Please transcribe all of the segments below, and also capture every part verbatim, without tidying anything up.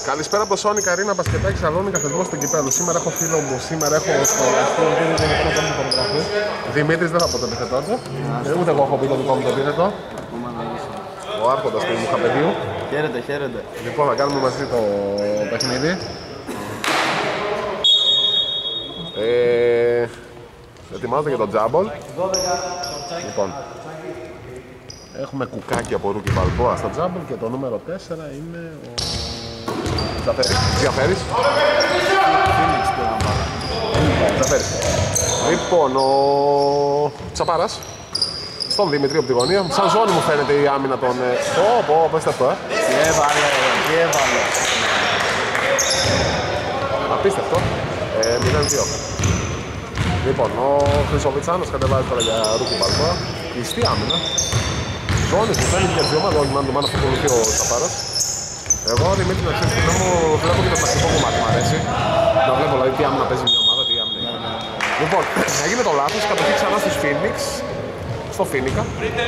Καλησπέρα από το Sony Καρίνα Μπασκετάκι Σαλόνικα, θεσμός του κυπέλλου. Σήμερα έχω φίλο μου, σήμερα έχω σχολιαστεί ο κύριος Δημητρίου που μου φωτογραφεί. Δημήτρης δεν θα πω το επιθετό του. Ούτε εγώ έχω πει το δικό μου το επίθετο. Ο άρχοντας του Μουχαπεδίου. Χαίρετε, χαίρετε. Λοιπόν, θα κάνουμε μαζί το παιχνίδι. Ε, ετοιμάζονται για το τζάμπολ. Λοιπόν, έχουμε κουκάκι από Ρούκι Μπαλμπόα στο τζάμπολ και το νούμερο τέσσερα είναι ο Τζαφέρης. Τζαφέρης. Τζαφέρης. Λοιπόν, ο Τσαπάρας στον Δημητρή από τη γωνία. Σαν ζώνη μου φαίνεται η άμυνα των... Πω, πω, πέστε αυτό, ε. Τι έβαλε, τι έβαλε. Απίστευτο. Ε, μηδέν δύο. Λοιπόν, ο Χρυσοβιτσάνος κατεβάζει τώρα για Ρούκι Μπαλμπόα. Κλειστή άμυνα. Ζώνης μου φαίνεται για δύο ομάδα, όχι μάλλον μάλλον ακολουθεί ο Τσαπάρας. Εγώ Δημήτρη να ξέρεις ότι μου βλέπω και το τακτικό κομμάτι μου αρέσει. Να βλέπω δηλαδή τι άμυνα παίζει μια ομάδα, τι άμυνα είναι. Λοιπόν, έγινε το λάθος, κατοχή ξανά στους Phoenix. Στο Φίνικα.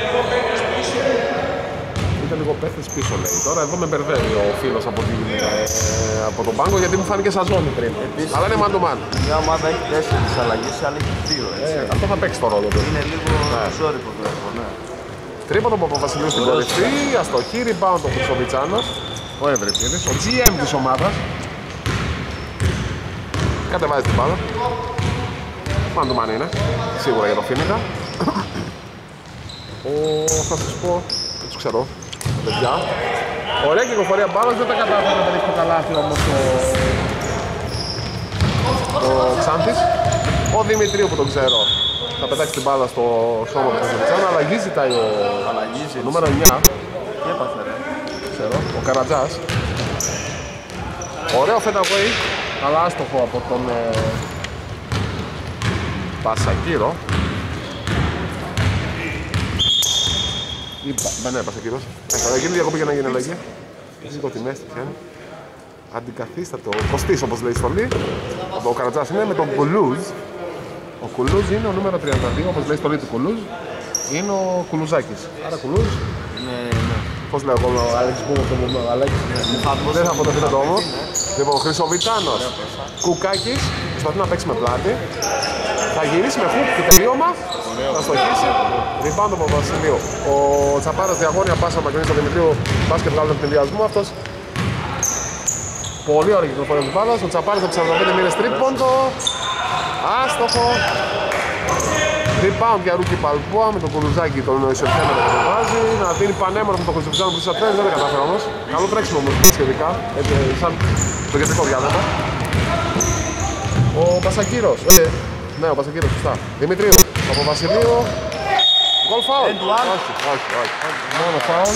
Ήταν λίγο παίχτες πίσω λέει. Τώρα εδώ με μπερδεύει ο φίλος από, την, ε, από τον πάγκο γιατί μου φάνηκε σαν ζώνη πριν. Επίσης, αλλά είναι man to man. Μια ομάδα έχει τέσσερις αλλαγές, η άλλη έχει δύο. Ε, αυτό θα παίξει το ρόλο του. Είναι λίγο ζώρικο βλέπω, ναι. Τρίποντο από Παπαβασιλείου στην κορυφή, αστοχή, rebound ο Χρυσοβιτσάνος, ο Ευρυπίδης, ο τζι εμ της ομάδας. Κατεβάζει την μπάλα. Man to man είναι, σίγουρα για το Φίνικα. Ο, θα σας πω, δεν τους ξέρω, τα παιδιά. Ωραία κυκλοφορία μπάλας, δεν τα κατάφερε να πετύχει το καλάθι όμως ο, ο Ξάντης. Ο Δημητρίου που τον ξέρω θα πετάξει την μπάλα στο σώμα του Χρυσοβιτσάνου. Αλλαγή ζητάει ο Αλλαγή, νούμερο εννιά. Τι έπαθε ρε. Ξέρω, ο Καρατζάς. Ωραίο fade-away, αλλά άστοχο από τον ε, Πασακύρο. Ναι, Πασακύρος. Θα γίνει διακοπή για να γίνει αλλαγή. Εσύ το τιμές τι πιάνει. Αντικαθίστατο, κοστής όπως λέει η στολή. Ο Καρατζάς είναι με τον Κουλούζ. Ο Κουλούζ είναι ο νούμερο τριάντα δύο, όπως λέει η στολή του Κουλούζ. Είναι ο Κουλουζάκης. Άρα Κουλούζ. Ναι, ναι. Πώς λέω εγώ, ο Άλεξ Μπούμο, το Άλεξ. Δεν θα πω το επίθετο μου. Λοιπόν, Χρυσοβιτσάνος. Κουκάκης. Προσπαθεί να παίξει με πλάτη. Θα γυρίσει με χουπ και τελείωμα. Θα στοχίσει. Rebound από Βασιλείου. Ο Τσαπάρας διαγώνια πάσα μακρινή στο Δημητρίου. Μπάσκετ βγάλουν τον ενδιασμό. Αυτός πολύ ωραία κυκλοφορία της μπάλας. Ο Τσαπάρας από σαράντα πέντε μοίρες τρίποντο. Άστοχο. Rebound για Ρούκι Μπαλμπόα με τον Κουλουζάκη τον Ισορφένα που το βάζει. Να δίνει πανέμορφο τον Χρυσοβιτσάνο που τρία δεν τα κατάφερα όμως. Καλό τρέξιμο όμως σχετικά. Έτσι, σαν το κεντρικό διάδεμα. Ο Πασακύρος. Ε, ναι, ο Πασακύρος, σωστά. Δημητρίου, από Βασιλείου. Γκολ φάουλ. Όχι, όχι, όχι. Μόνο φάουλ.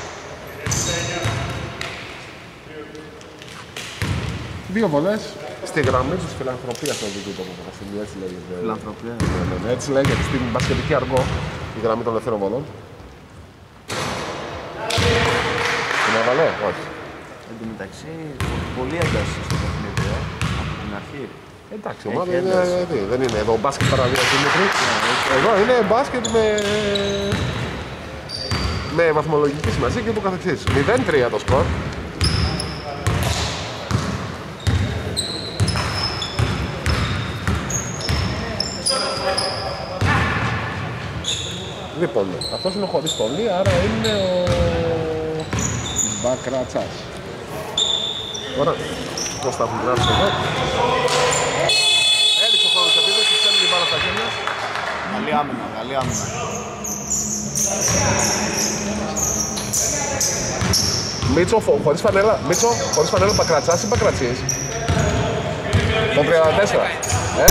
Δύο βολές στη γραμμή της φιλανθρωπίας των δικού του Βασιλείου, έτσι λέγεται. Φιλανθρωπία. Ναι, ναι, έτσι λέγεται στην μπασκετική αργό η γραμμή των ελευθέρων βολών. Την έβαλε, όχι. Εν τω μεταξύ, πολύ ένταση στο παιχνίδι, ε, από την αρχή. Εντάξει, ομάδα είναι, δεν είναι εδώ μπάσκετ παραδείγμα Δημήτρη. Εδώ είναι μπάσκετ με, με βαθμολογική σημασία και το καθεξής. μηδέν τρία το σκορ. Λοιπόν, αυτός είναι χωρίς στολή, άρα είναι ο Μπακρατσάς. Ωραία, πώς θα έχουν γράψει εδώ. Έλειξε ο χρόνος επίδεσης, στέλνει την μπάλα στα χέρια. Καλή άμυνα, καλή άμυνα. Μίτσο, χωρίς φανέλα, Μίτσο, χωρίς φανέλα Μπακρατσάς ή Μπακρατσής. Το τριάντα τέσσερα. Ε.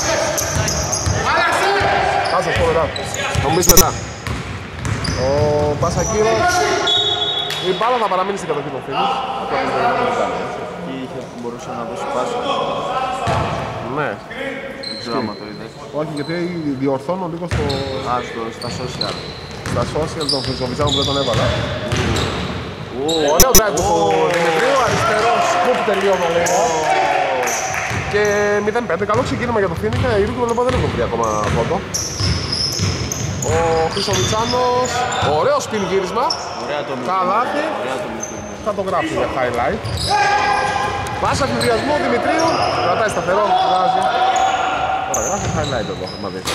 Θα σας πω μετά. Θα μου πεις μετά. Ο Πασακύρος. Η μπάλα θα παραμείνει στην κατοχή των φίλων. Και είχε, μπορούσε να δώσει πάση. Ναι. Δεν ξέρω άμα το είδες. Όχι, γιατί διορθώνω λίγο στο... Α, στο, στα social. Στα social των Χρυσοβιτσάνων που δεν τον έβαλα. Ωραίο drive του Δημητρίου, αριστερό σκουπ τελείωμα λέει. Και μηδέν πέντε, καλό ξεκίνημα για το Φίνικα, οι Ρούκι Μπαλμπόα δεν έχουν βρει ακόμα φόντο. Ο Χρυσοβιτσάνος, ωραίο σπιν γύρισμα, καλάθι, θα το γράψει για highlight. Πάσα του διασμού Δημητρίου. Κρατάει σταθερό, βγάζει. Τώρα γράφει highlight εδώ, άμα δείτε.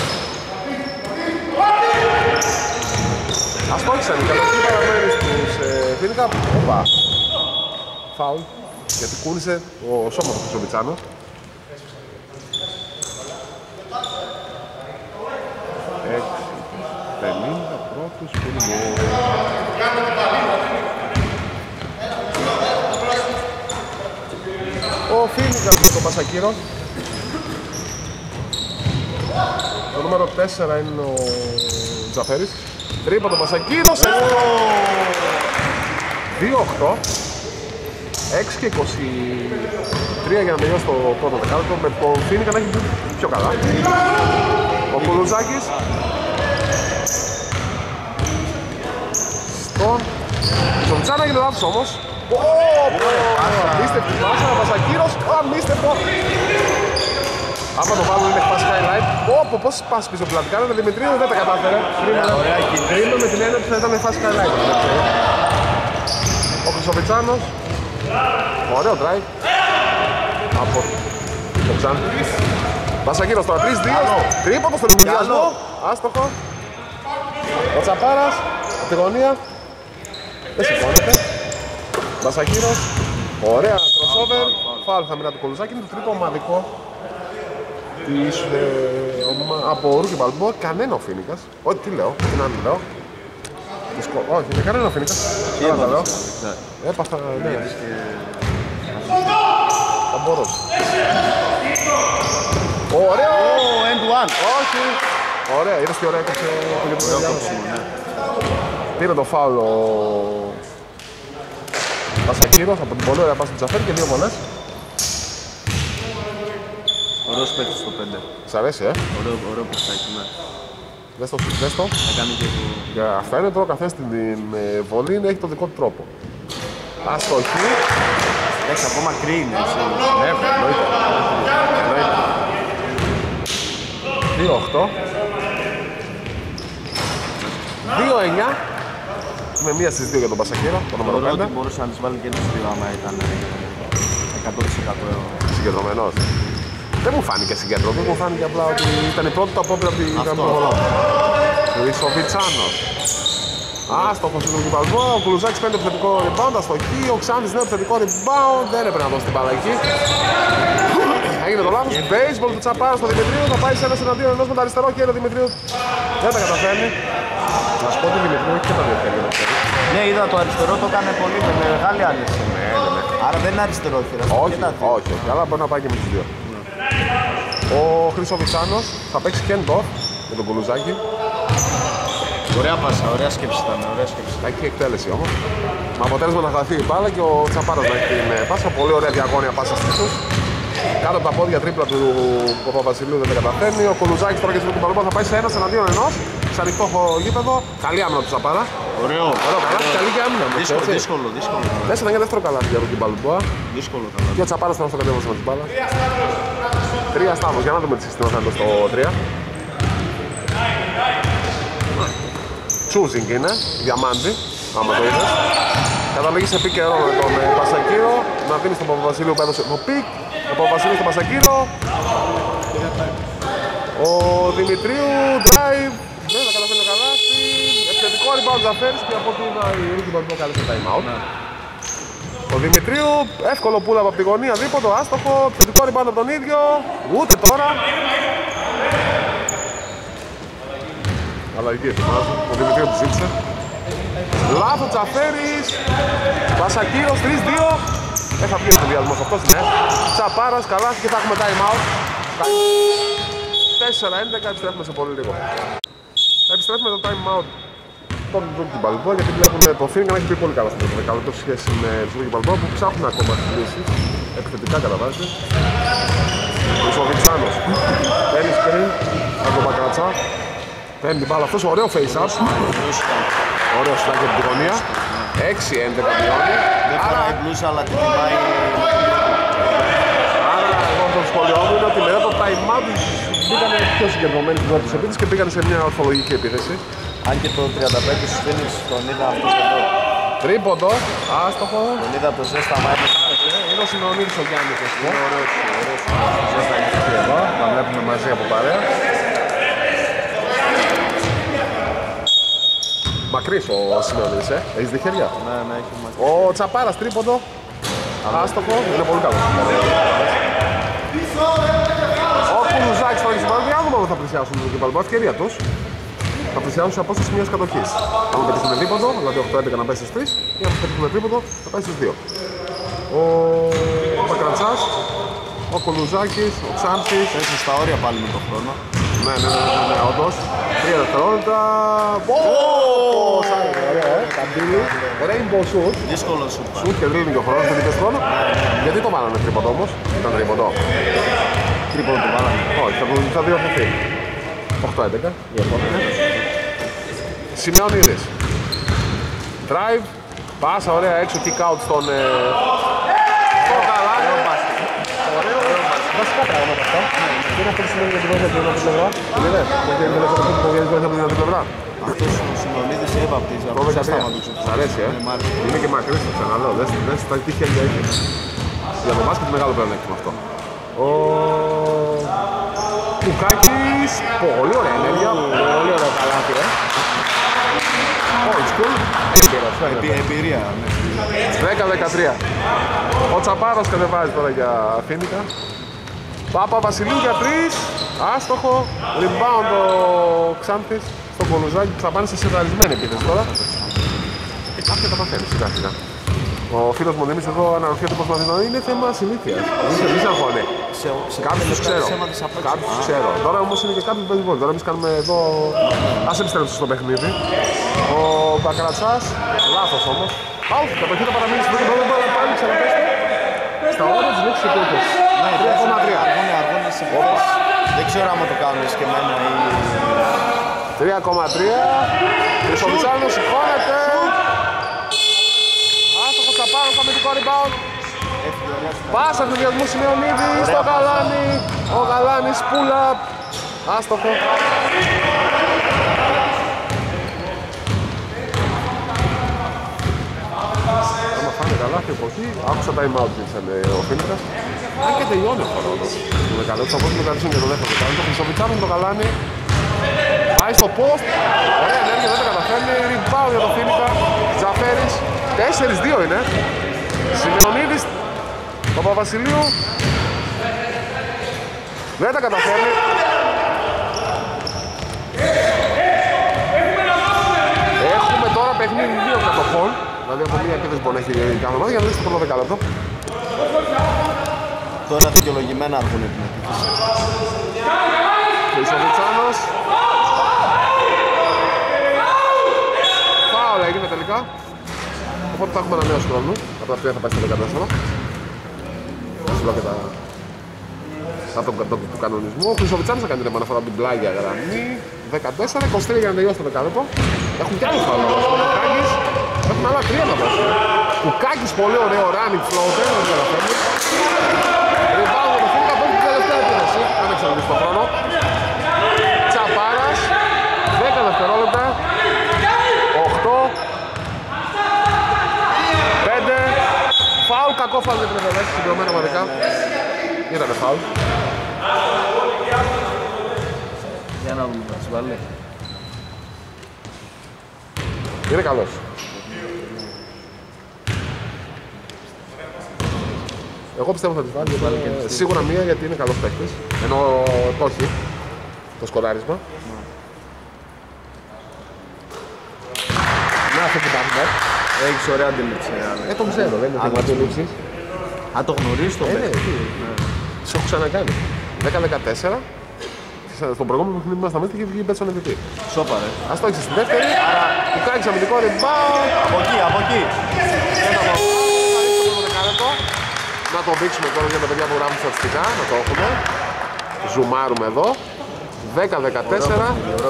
Αστόχησαν οι κατοχή παραμένει στους Φίνικα. Οπα. Φάουλ. Γιατί κούνησε ο σώμα του Χρυσοβιτσάνο. έξι πενήντα πρώτους Φίνικο. Ο Φίνικας με τον Πασακύρο. Το νούμερο τέσσερα είναι ο Τζαφέρης. Τρίποντο Πασακύρος. δύο οκτώ. έξι και είκοσι τρία για να τελειώσει το πρώτο δεκάλεπτο. Με τον Φίνικα να έχει πιο καλά. Ο Κουλουζάκης. Στον Ζωμιτσάνα έγινε λάθος όμως. Αμίστευτη πάσα, ο Πασακύρος. Αμίστευτο. Άμα το βάλουν είναι πάση highlight. Όπο, πώς πας πίσω πλατικά, ο Δημητρίου δεν τα κατάφερε. Κρίμα με την έννοια που θα ήταν φάση highlight. Ο Χρυσοβιτσάνος. Ωραίο drive. Από το Ξάντη. Πασακύρος τώρα τρία δύο. Τρίποντο στον εμβολιασμό. Άστοχο. Ο Τσαπάρας από τη γωνία. Δεν σηκώνεται. Πασακύρος. Ωραία crossover. Φάουλ χαμηλά του Κολουζάκη. Είναι το τρίτο ομαδικό της, ε, ομα... από Ρούκι Μπαλμπόα. Κανένα ο Φίνικας. Ό,τι τι λέω, τι να λέω. Σκο... Όχι, δεν κανένα ο Φίνικας. Καλά τα λέω. Έπαθα, ναι. Θα μπορούσε. Ωραίο! end one. Όχι. Ωραία, είδες τι ωραία έκοψε ο Γετρονιάδος. Πήρε το φάουλ ο Πασακύρος από την πολύ ωραία πάση του Τζαφέρη και δύο βολές. Ωραίος παίκτης στο πέντε. Σ' αρέσει, ε? Ωραίο, ωραίο παιχτάκι, ναι. Δες το, δες το. Θα κάνει και το... Για αυτά είναι τώρα ο καθένας την ε, βολή έχει τον δικό του τρόπο. Αστοχή. Εντάξει, ακόμα κρύη είναι, έτσι. Ναι, εννοείται. δύο οκτώ. δύο εννιά. Με μία στις δύο για τον Πασακύρο, το νούμερο πέντε. Θεωρώ ότι μπορούσε να τις βάλει και τις δύο άμα ήταν εκατό τοις εκατό συγκεντρωμένος. Δεν μου φάνηκε συγκέντρωτο, μου φάνηκε απλά ότι ήταν η πρώτη του απόπειρα από την γραμμή των βολών. Χρυσοβιτσάνος. Άστοχος είναι ο Κιμπαλμπό, ο Κουλουζάκης παίρνει επιθετικό rebound, αστοχή, ο Ξάνης είναι επιθετικό rebound, δεν έπρεπε να δώσει την μπάλα εκεί. Έγινε το λάθος, baseball του Τσαπάρα στο Δημητρίου, θα πάει σε ένας εναντίον ενός με το αριστερό χέρι ο Δημητρίου. Δεν τα καταφέρνει. Να σου πω ότι ο Δημητρίου έχει και τα δύο χέρια. Ναι, είδα το αριστερό το έκανε πολύ με μεγάλη άνεση. Ναι, ναι, ναι. Άρα δεν είναι αριστερό χέρι. Όχι, όχι, όχι, αλλά μπορεί να πάει και με τους δύο. Ο Χρυσοβιτσάνος θα παίξει hand-off με τον Κουλουζάκη. Ωραία πάσα, ωραία σκέψη ήταν, ωραία σκέψη. Θα έχει εκτέλεση όμως. Με αποτέλεσμα να χαθεί η μπάλα και ο Τσαπάρας να έχει την πάσα. Πολύ ωραία διαγώνια πάσα στήθους. Κάτω από τα πόδια τρίπλα του Παπαβασιλείου δεν τα καταφέρνει. Ο Κουλουζάκης τώρα και του Παλμπό θα πάει σε ένας εναντίον ενός. Σε ανοιχτό γήπεδο. Καλή άμυνα του Τσαπάρα. Ωραίο. Ωραίο καλάθι, καλή και άμυνα. Δύσκολο, δύσκολο, δύσκολο. Μέσα ήταν για δεύτερο καλάθι για τον Παλμπό. Δύσκολο καλάθι. Και ο Τσαπάρας τώρα στο κατέβασε με την μπάλα. Τρία στάβος, για να δούμε τι σύστημα θα είναι στο τρία. Choosing είναι, διαμάντι, άμα το είδες. Καταλήγει σε πικ καιρό με τον Πασακύρο. Να δίνει στον Παπαβασίλειο που έδωσε το πικ. Ο Παπαβασίλειος στον Πασακύρο. Ο Δημητρίου, drive. Δεν θα καταφέρει να καλάσει. Επιθετικό rebound Τζαφέρης και από ό,τι είδα η Ρούκι Μπαλμπό κάλεσε time out. Ο Δημητρίου, εύκολο πουλ από τη γωνία δίποτο, άστοχο. Επιθετικό rebound από τον ίδιο. Ούτε τώρα. Αλλαγή ετοιμάζουν, ο Δημητρίου του ζήτησε. Λάθος Τζαφέρης. Πασακύρος, τρία δύο. Δεν θα βγει ο συνδυασμός αυτός, ναι. Τσαπάρας, καλάς και θα έχουμε time out. τέσσερα έντεκα, επιστρέφουμε σε πολύ λίγο. Θα επιστρέφουμε το time out τον Ρούκι Μπαλμπό, γιατί βλέπουμε το Φίνικα να έχει πει πολύ καλά στην δεκάλεπτο σε σχέση με τον Ρούκι Μπαλμπό που ψάχνουν ακόμα τις λύσεις. Επιθετικά κατά βάση. Χρυσοβιτσάνος. Παίρνει screen από τον Μπακρατσά. Παίρνει την μπάλα αυτός, ωραίο face-up. Ωραίο σλάκι από την γωνία. έξι έντεκα μειώνει. Δεν φοράει μπλούζα, αλλά την τιμάει. Άρα, εγώ το σχολείο μου είναι ότι μετά το time-out μπήκανε πιο συγκεντρωμένοι στην πρώτη επίθεση και πήγανε σε μια ορθολογική επίθεση. Αν και το τριάντα πέντε στους Phoenix τον είδα αυτό στο πρώτο. Τρίποντο, άστοχο. Τον είδα από το ζέσταμα. Είναι Κωνσταντίνος Σιμεωνίδης ο Γιάννης. Είναι ωραίος, ωραίος. Εδώ, τα βλέπουμε μαζί από παρέα. Μακρύς ο Σιμεωνίδης, ε. Έχεις δει χέρια. Ναι, ναι, έχει μακρύ. Ο Τσαπάρας τρίποντο. Άστοχο, είναι πολύ καλό. Ο Κουλουζάκης τώρα έχει πάρει διάδομα που θα πλησιάσουν την Παλμπά, ευκαιρία τους. Θα πλησιάσουν σε απόσταση μιας κατοχής. Αν πετύχουν τρίποντο, δηλαδή οκτώ έντεκα να πάει στις τρεις, ή αν πετύχουν τρίποντο, θα πάει στις δύο. Ο Πακρατσάς, ο Κουλουζάκης, ο Ξάνθης. Έτσι στα όρια πάλι με τον χρόνο. Ναι, ναι, ναι, ναι, ναι, όντως. Τρία δευτερόλεπτα. Σαν ωραίο, ε, καμπύλι. Rainbow shoot. Δύσκολο σου πάλι. Σουτ και δίνει και ο χρόνος, δεν είπες χρόνο. Γιατί το βάλανε τρίποντο όμως, ήταν τρίποντο. Τρίποντο το βάλανε. Όχι, θα, θα διορθωθεί. οκτώ έντεκα, η επόμενη. Σιμεωνίδης. Drive, πάσα ωραία έξω, kick out στον... Ε, στο Καλάνι. Ωραίο, βασικά πράγματα αυτά. Τι είναι αυτό που σημαίνει για την βάση από την άλλη πλευρά. Τι είναι, γιατί είναι αυτό που βγαίνει από την άλλη πλευρά. Αυτός ο Σιμεωνίδης έβαπτης από Το τις δεκατρία. αστάματους. Σ' αρέσει, ε. Είναι και μακρύς, το ξαναλέω. Δες τα τι χέρια έχει. Για το μπάσκετ μεγάλο πλεονέκτημα αυτό. Ο Κουκάκης, πολύ ωραία ενέργεια, πολύ ωραία καλάθι, ε. Old school, Επι- Εμπειρία, ναι. δέκα δεκατρία. Ο Τσαπάρος κατεβάζει τώρα για Φίνικα. Πάπα Βασιλείου για τρεις, άστοχο, rebound ο Ξάνθης στο Κολουζάκι που θα πάνε σε σεταρισμένη επίθεση τώρα. Και κάποια τα παθαίνει σιγά σιγά. Ο φίλος μου Νέμις εδώ αναρωτιέται πως μαθαίνω, είναι θέμα συνήθειας. Μη σε αγχώνει. Κάποιους τους ξέρω. Κάποιους τους ξέρω. Τώρα όμως είναι και κάποιοι που παίζουν βόλη. Τώρα εμείς κάνουμε εδώ... Ας επιστρέψουμε στο παιχνίδι. Ο Μπακρατσάς, λάθος όμως. Πάω, το παιχνίδι θα παραμείνει στην πρώτη μπάλα πάλι ξαναπέστε. Στα όρια της λήξης επίπεδης. τρία κόμμα τρία. Αργώνε, αργώνε σε φωτές. Δεν ξέρω άμα το κάνουν και εμένα ή... τρία κόμμα τρία. Χρυσοβιτσάνος σηκώνεται. Άστοχος θα πάρω το αμυντικό rebound. Πάσα του διασμού Σιμεωνίδη στο Γαλάνι. Ο Γαλάνης pull up. Άστοχο. Άμα φάνε καλά και από εκεί, άκουσα time out ζήτησαν ο Φίνικας. Αν και τελειώνει ο χρόνος. Είναι καλό, θα μπορούσαμε να κρατήσουν και το δεύτερο καλό. Το Χρυσοβιτσάνος το Γαλάνι. Πάει στο post. Ωραία ενέργεια, δεν τα καταφέρνει. Rebound για τον Φίνικα. Τζαφέρης. τέσσερα δύο είναι. Σιμεωνίδης. Παπαβασιλείου. Δεν τα καταφέρνει. Έχουμε τώρα παιχνίδι δύο κατοχών. Δηλαδή από μία επίθεση μπορεί να έχει κάθε ομάδα για να δείξει το πρώτο δεκάλεπτο. Τώρα δικαιολογημένα αργούν την επίθεση. Χρυσοβιτσάνος. Φάουλ έγινε τελικά. Οπότε θα έχουμε ένα νέο χρόνο. Από τα τρία θα πάει στο δεκατέσσερα. Συλλόγω και τα... από τον κατόκο του κανονισμού. Ο Χρυσοβιτσάνος θα κάνει την επαναφορά από την πλάγια γραμμή. δεκατέσσερα είκοσι τρία για να τελειώσει το δεκάλεπτο. Έχουν κι άλλο φάουλ. Κουκάκης. Έχουν άλλα τρία να δώσουν. Κουκάκης πολύ ωραίο running floater. Δεν καταφέρνει. Rebound το Φίνικα από την τελευταία επίθεση. Δεν εξαρτήσει το χρόνο. Τσαπάρας. δέκα δευτερόλεπτα. οκτώ. πέντε. Φάουλ, κακό φάουλ για την Εφεδέση, συγκεκριμένα ομαδικά. Ήτανε φάουλ. Για να δούμε, θα σου βάλει. Είναι καλός. Εγώ πιστεύω θα τη βάλει, βάλει και σίγουρα μία γιατί είναι καλός παίκτης. Ενώ το όχι, το σκοράρισμα. Να αυτό που πάμε. Έχεις ωραία αντίληψη. Ε, το ξέρω, δεν είναι θέμα αντίληψης. Αν το γνωρίζεις το Ε, ναι, παίκτη. τι, σε έχω ξανακάνει. δέκα δεκατέσσερα. Στον προηγούμενο παιχνίδι μας στα μέσα είχε βγει Μπέτσον εμ βι πι. Σόπα ρε. Ας το έχεις στη δεύτερη, άρα του κάνεις αμυντικό rebound. Από εκεί, από εκεί. Και θα το δεκάλεπτο. Να το δείξουμε τώρα για τα παιδιά που γράφουν στατιστικά, να το έχουμε. Ζουμάρουμε εδώ. δέκα δεκατέσσερα.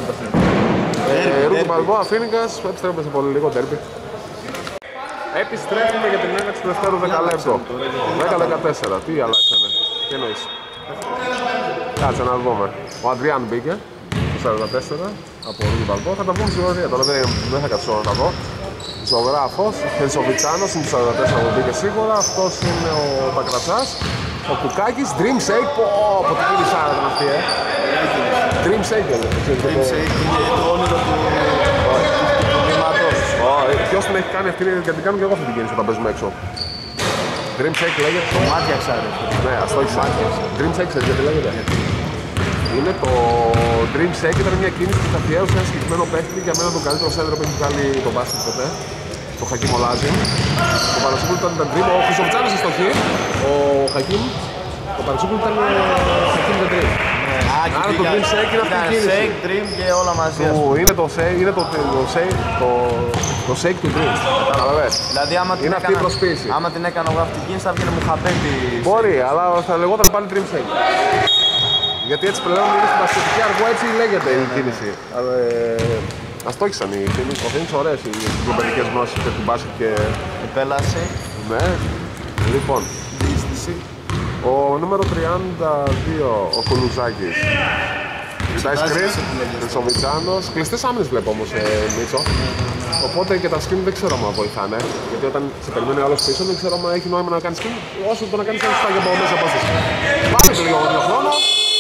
Ρούκι Μπαλμπόα, Φίνικας, επιστρέφουμε σε πολύ λίγο τέρπι. Επιστρέφουμε για την έναρξη του δεύτερου δεκαλέπτου. δέκα δεκατέσσερα, τι αλλάξανε, τι εννοείς. Κάτσε να δούμε. Ο Αντριάν μπήκε στο σαράντα τέσσερα από Ρούκι Μπαλμπόα, θα τα βγούμε στην ορία τώρα, δεν, δεν θα κάτσω να τα δω. Ζωγράφος, Χρυσοβιτσάνος είναι του σαράντα τέσσερα που μπήκε σίγουρα. Αυτός είναι ο Πακρατσάς. Ο Κουκάκης, Dream Shake. Πω, από την κύριη Σάρα ήταν αυτή, ε. Dream Shake είναι. Dream Shake είναι το όνειρο του βήματος. Ποιος την έχει κάνει αυτή, γιατί την κάνω και εγώ αυτή την κίνηση όταν παίζουμε έξω. Dream Shake λέγεται. Το μάτια ξάρε. Ναι, ας το έχεις. Dream Shake ξέρεις γιατί λέγεται. Είναι το Dream Shake, ήταν μια κίνηση που καθιέρωσε ένα συγκεκριμένο παίχτη, για μένα τον καλύτερο σέντρο που έχει βγάλει το μπάσκετ ποτέ. Το Χακίμ Ολάζιν. Το Παρασίπουλ ήταν τα Dream, ο Χρυσοβιτσάνος στη στοχή. Ο Χακίμ, το Παρασίπουλ ήταν Χακίμ the Dream. Άρα το Dream Shake είναι αυτή η κίνηση. Shake, Dream και όλα μαζί. Είναι το Shake, είναι το Shake, το Shake του Dream. Καταλαβες. Δηλαδή άμα την είναι αυτή η προσποίηση. Άμα την έκανα εγώ αυτή την κίνηση θα βγαίνει μου χαπέτη. Μπορεί, αλλά θα λεγόταν πάλι Dream Shake. Γιατί έτσι πλέον είναι στην μπασκετική αργό, έτσι λέγεται η κίνηση. Ας το ήξαν οι κίνησεις, ωραίες οι εγκυκλοπαιδικές γνώσεις και του μπάσκετ και... Επέλαση. Ναι. Λοιπόν, Δίστηση. ο νούμερο τριάντα δύο, ο Κουλουζάκης. Κοιτάει screen, Χρυσοβιτσάνος. Κλειστές άμυνες βλέπω όμως, ε, Μίτσο. Οπότε και τα screen δεν ξέρω αν βοηθάνε. Γιατί όταν σε περιμένει άλλος πίσω δεν ξέρω αν έχει νόημα να κάνει screen. Όσο το να κάνεις ένα σφάγια από μέσα απόσταση. Πάμε το λίγο χρόνο.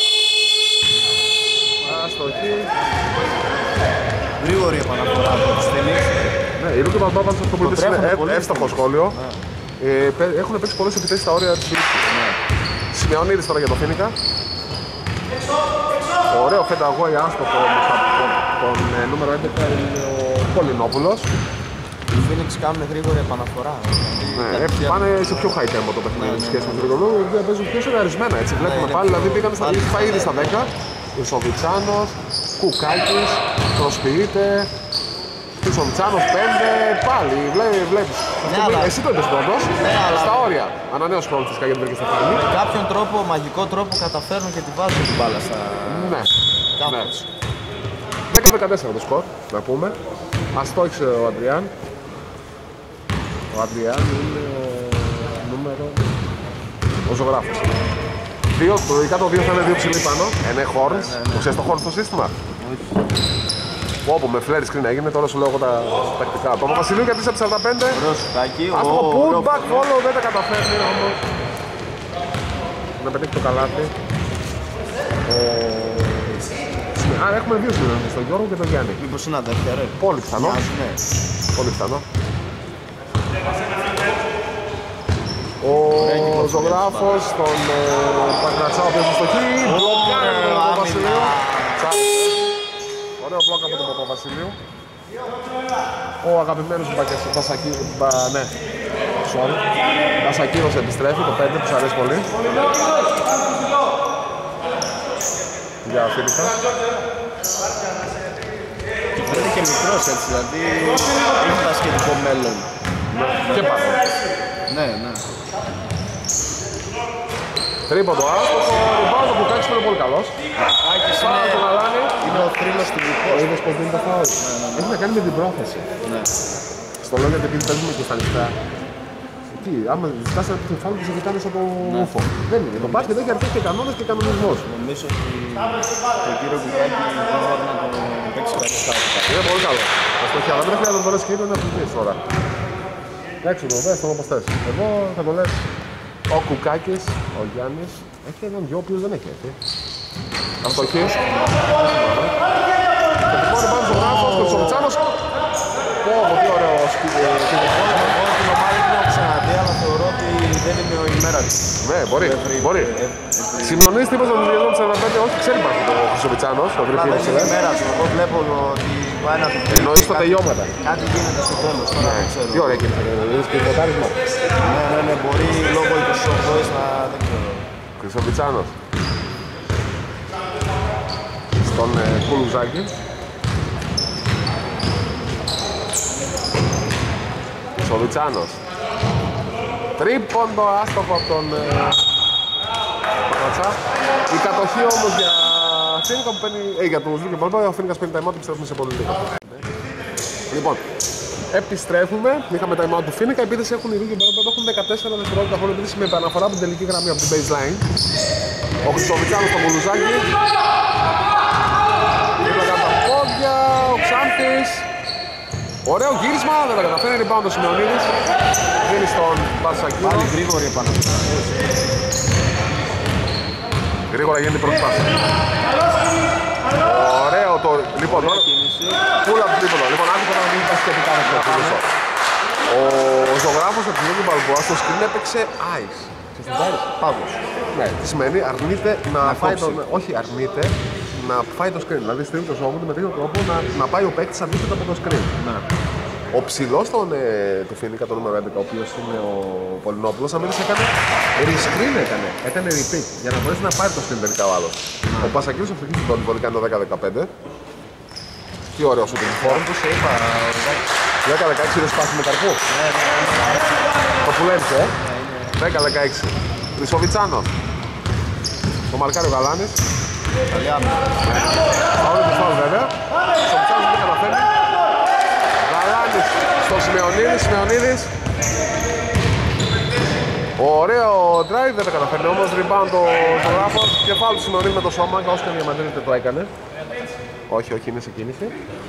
Αστοχή. Γρήγορη επαναφορά από τη στιγμή. Ναι, η Ρούκη Βαλμπάβαν αυτό που είπες είναι εύστοχο σχόλιο. Ε, έχουν παίξει πολλές επιθέσεις στα όρια της λήξης. Ναι. Σημειώνιδης τώρα για το Φίνικα. Ωραίο φενταγόι άστοχο όμως από τον, τον ε, νούμερο έντεκα είναι ο Πολυνόπουλος. Οι Phoenix κάνουν γρήγορη επαναφορά. Ναι, ε, πάνε σε πιο high tempo το παιχνίδι σε σχέση με τον Γρηγορού, οι οποίοι παίζουν πιο σεναρισμένα, έτσι βλέπουμε πάλι, δηλαδή πήγαν στα ήδη στα δέκα. Χρυσοβιτσάνος, Κουκάκης, προσποιείται, Χρυσοβιτσάνος πέντε, πάλι βλέπεις. Εσύ το είπες πρώτος, στα όρια. Ανανέως χρόνος φυσικά γιατί βρήκε στα φάνη. Με κάποιον τρόπο, μαγικό τρόπο καταφέρνουν και τη βάζουν την μπάλα στα... Ναι, κάπως. δέκα δεκατέσσερα το σκορ, να πούμε. Ας το έχεις ο Αντριάν. Ο Αντριάν είναι ο νούμερο... ο ζωγράφος. Δύο, το ειδικά το δύο θα είναι δύο ψηλή πάνω. Ένα horns. Το ξέρεις το horns στο σύστημα. Όπου με flare screen έγινε, τώρα σου λέω εγώ τα τακτικά. Το Παπασιλείου γιατί είσαι σαράντα πέντε. Ωραίο σουτάκι. Αυτό το pullback follow δεν τα καταφέρνει όμως. Να πετύχει το καλάθι. Άρα έχουμε δύο συνεργασίες, τον Γιώργο και τον Γιάννη. Μήπως είναι αδέρφια ρε. Πολύ πιθανό. Πολύ πιθανό. Ο ζωγράφος, τον Πακρατσά, ο οποίος είναι στο χ. Μπλοκάρει τον Παπασιλείου. Ωραίο μπλοκ από τον Παπασιλείου. Ο αγαπημένος Μπασακύρος επιστρέφει, το πέντε που σου αρέσει πολύ. Για Φίλιππα. Και φαίνεται και μικρός έτσι, δηλαδή έχει μπασκετικό μέλλον. Και πάνω. Ναι, ναι. Τρίποντο άστοχο, ριμπάουντ ο Κουκάκης είναι πολύ καλός. Άκης είναι, είναι ο θρύλος του δικός. Είδες πως δίνει το φάουλ. Έχει να κάνει με την πρόθεση. Ναι. Στο λόγο γιατί επειδή παίζουμε και στα νυχτά. Τι, άμα ζητάς ένα τέτοιο φάουλ και σε κοιτάνε σαν το ούφο. Δεν είναι. Το μπάσκετ έχει αρχίσει και κανόνες και κανονισμός. Νομίζω ότι το κύριο Κουκάκη δεν μπορεί να το παίξει καλύτερα. Είναι πολύ καλό. Ας το έχει, αλλά δεν χρειάζεται να το λες και είναι απλής τώρα. Εντάξει, το δες, το όπως θες. Εγώ θα το λες. Ο Κουκάκης, ο Γιάννης, έχει έναν γιο ο οποίος δεν έχει έτσι. Αστοχής. Και το πόδι πάνω στο γράφος, ο Χρυσοβιτσάνος. Πω, τι ωραίο σκύλο. Εγώ την ομάδα την έχω ξαναδεί, αλλά θεωρώ ότι δεν είναι η ημέρα της. Ναι, μπορεί, μπορεί. Συμφωνείς τίποτα με τον Διεδόν σαράντα πέντε, όχι, ξέρει μας το Χρυσοβιτσάνος, το Αλλά δεν είναι η ημέρα του, εγώ βλέπω ότι πάει να του πει. Εννοείς τα τελειώματα. Κάτι γίνεται στο τέλος, τώρα δεν ξέρω. Τι ωραία κίνηση, είδες και το βοτάρισμα. Ναι, ναι, ναι, μπορεί λόγω είκοσι οκτώ να δεν ξέρω. Χρυσοβιτσάνος. Στον ε, Κουλουζάκη. Χρυσοβιτσάνος. Τρίποντο άστοχο από τον ε, Πακρατσά. Η κατοχή όμως για Φίνικα που παίρνει, ε, για τον Ζλούκη Μπαλμπά, ο Φίνικας παίρνει time out, επιστρέφουμε σε πολύ λίγο. Λοιπόν, επιστρέφουμε, είχαμε time out του Φίνικα, οι επίθεση έχουν οι Ζλούκη Μπαλμπά, έχουν δεκατέσσερα δευτερόλεπτα χρόνο επίθεση με επαναφορά από την τελική γραμμή από την baseline. Ο Χρυσοβιτσάνος στο Κουλουζάκι. Δίπλα κάτω τα πόδια, ο Ξάμπης. Ωραίο γύρισμα, δεν τα καταφέρει, rebound ο Σιμεωνίδης. Δίνει στον Μπασακύρο. Πάλι γρήγορη επαναφορά. Γρήγορα γίνεται η πρώτη πάση. Ωραίο το... Λοιπόν, τώρα... Πούλα από τρίποντο. Λοιπόν, άκουσα να μην υπάρχει σχετικά με το. Ο ζωγράφος από την Νίκη Μπαλμπόα στο screen έπαιξε ice. Πάγος. Ναι, τι σημαίνει αρνείται να, να φάει τον... Όχι, αρνείται να φάει το screen. Δηλαδή στείλει το ζώμο του με τέτοιο τρόπο να, να πάει ο παίκτης αντίθετα από το screen. Ναι. Ο ψηλός των, ε, του Φινίκα, το νούμερο έντεκα, ο οποίος είναι ο Πολυνόπουλος, αμέσως έκανε re-screen, έκανε, έκανε repeat για να μπορέσει να πάρει το screen τελικά ο άλλος. Mm. Ο Πασακύρος αυτή την πρώτη βολή κάνει το δέκα δεκαπέντε. Τι ωραίο σου την φόρm. Όπως είπα, δέκα δεκαέξι είδες πάση με καρπού. Ναι, ναι, ναι. Το πουλέμψε, ε. δέκα δεκαέξι. Χρυσοβιτσάνος. Το μαρκάρει ο Γαλάνης. Καλή άμυνα. Όλο το φάουλ βέβαια. Χρυσοβιτσάνος δεν καταφέρνει. Γαλάνης στο Σιμεωνίδη. Σιμεωνίδης. Ωραίο drive, δεν τα καταφέρνει όμως. Rebound το ζωγράφος. Και φάουλ του Σιμεωνίδη με το σώμα. Όσο και διαμαντήρεται το έκανε. Όχι, όχι, είναι σε κίνηση.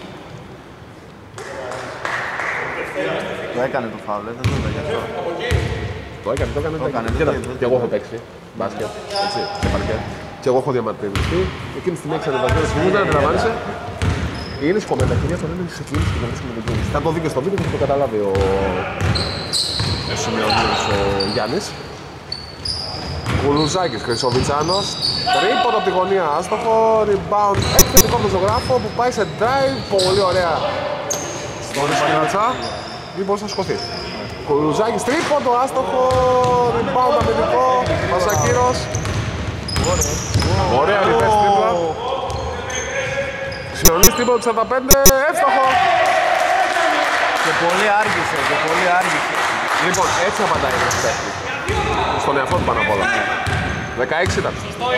Το έκανε το φάουλ, δεν το είδα γι' αυτό. Το έκανε, το έκανε, το έκανε. Και εγώ έχω παίξει μπάσκετ, έτσι, σε παρκέτ. Και εγώ έχω διαμαρτυρηθεί. Εκείνη τη στιγμή έξανε τα δύο στιγμή, δεν αντιλαμβάνεσαι. Είναι σκομμένα και αυτό είναι σε κίνηση και να βρίσκουμε την κίνηση. Θα το δει και στο βίντεο και θα το καταλάβει ο, ο Σιμεωνίδης, ο Γιάννης. Κουλουζάκης, Χρυσοβιτσάνος. Τρίποντο από τη γωνία, άστοχο. Rebound, επιθετικό από τον ζωγράφο που πάει σε drive. Πολύ ωραία. Στον Ισπανιάτσα. Μην μπορείς να σκοθεί. Κουλουζάκης, τρίποντο, άστοχο. Rebound αμυντικό. Πασακύρος. Ωραία reverse τρίπλα. Σιμεωνίδης τρίποντο του σαράντα πέντε. Εύστοχο. Και πολύ άργησε, και πολύ άργησε. Λοιπόν, έτσι απαντάει ένας παίκτης. Στον εαυτό του πάνω απ' όλα. δεκαέξι ήταν.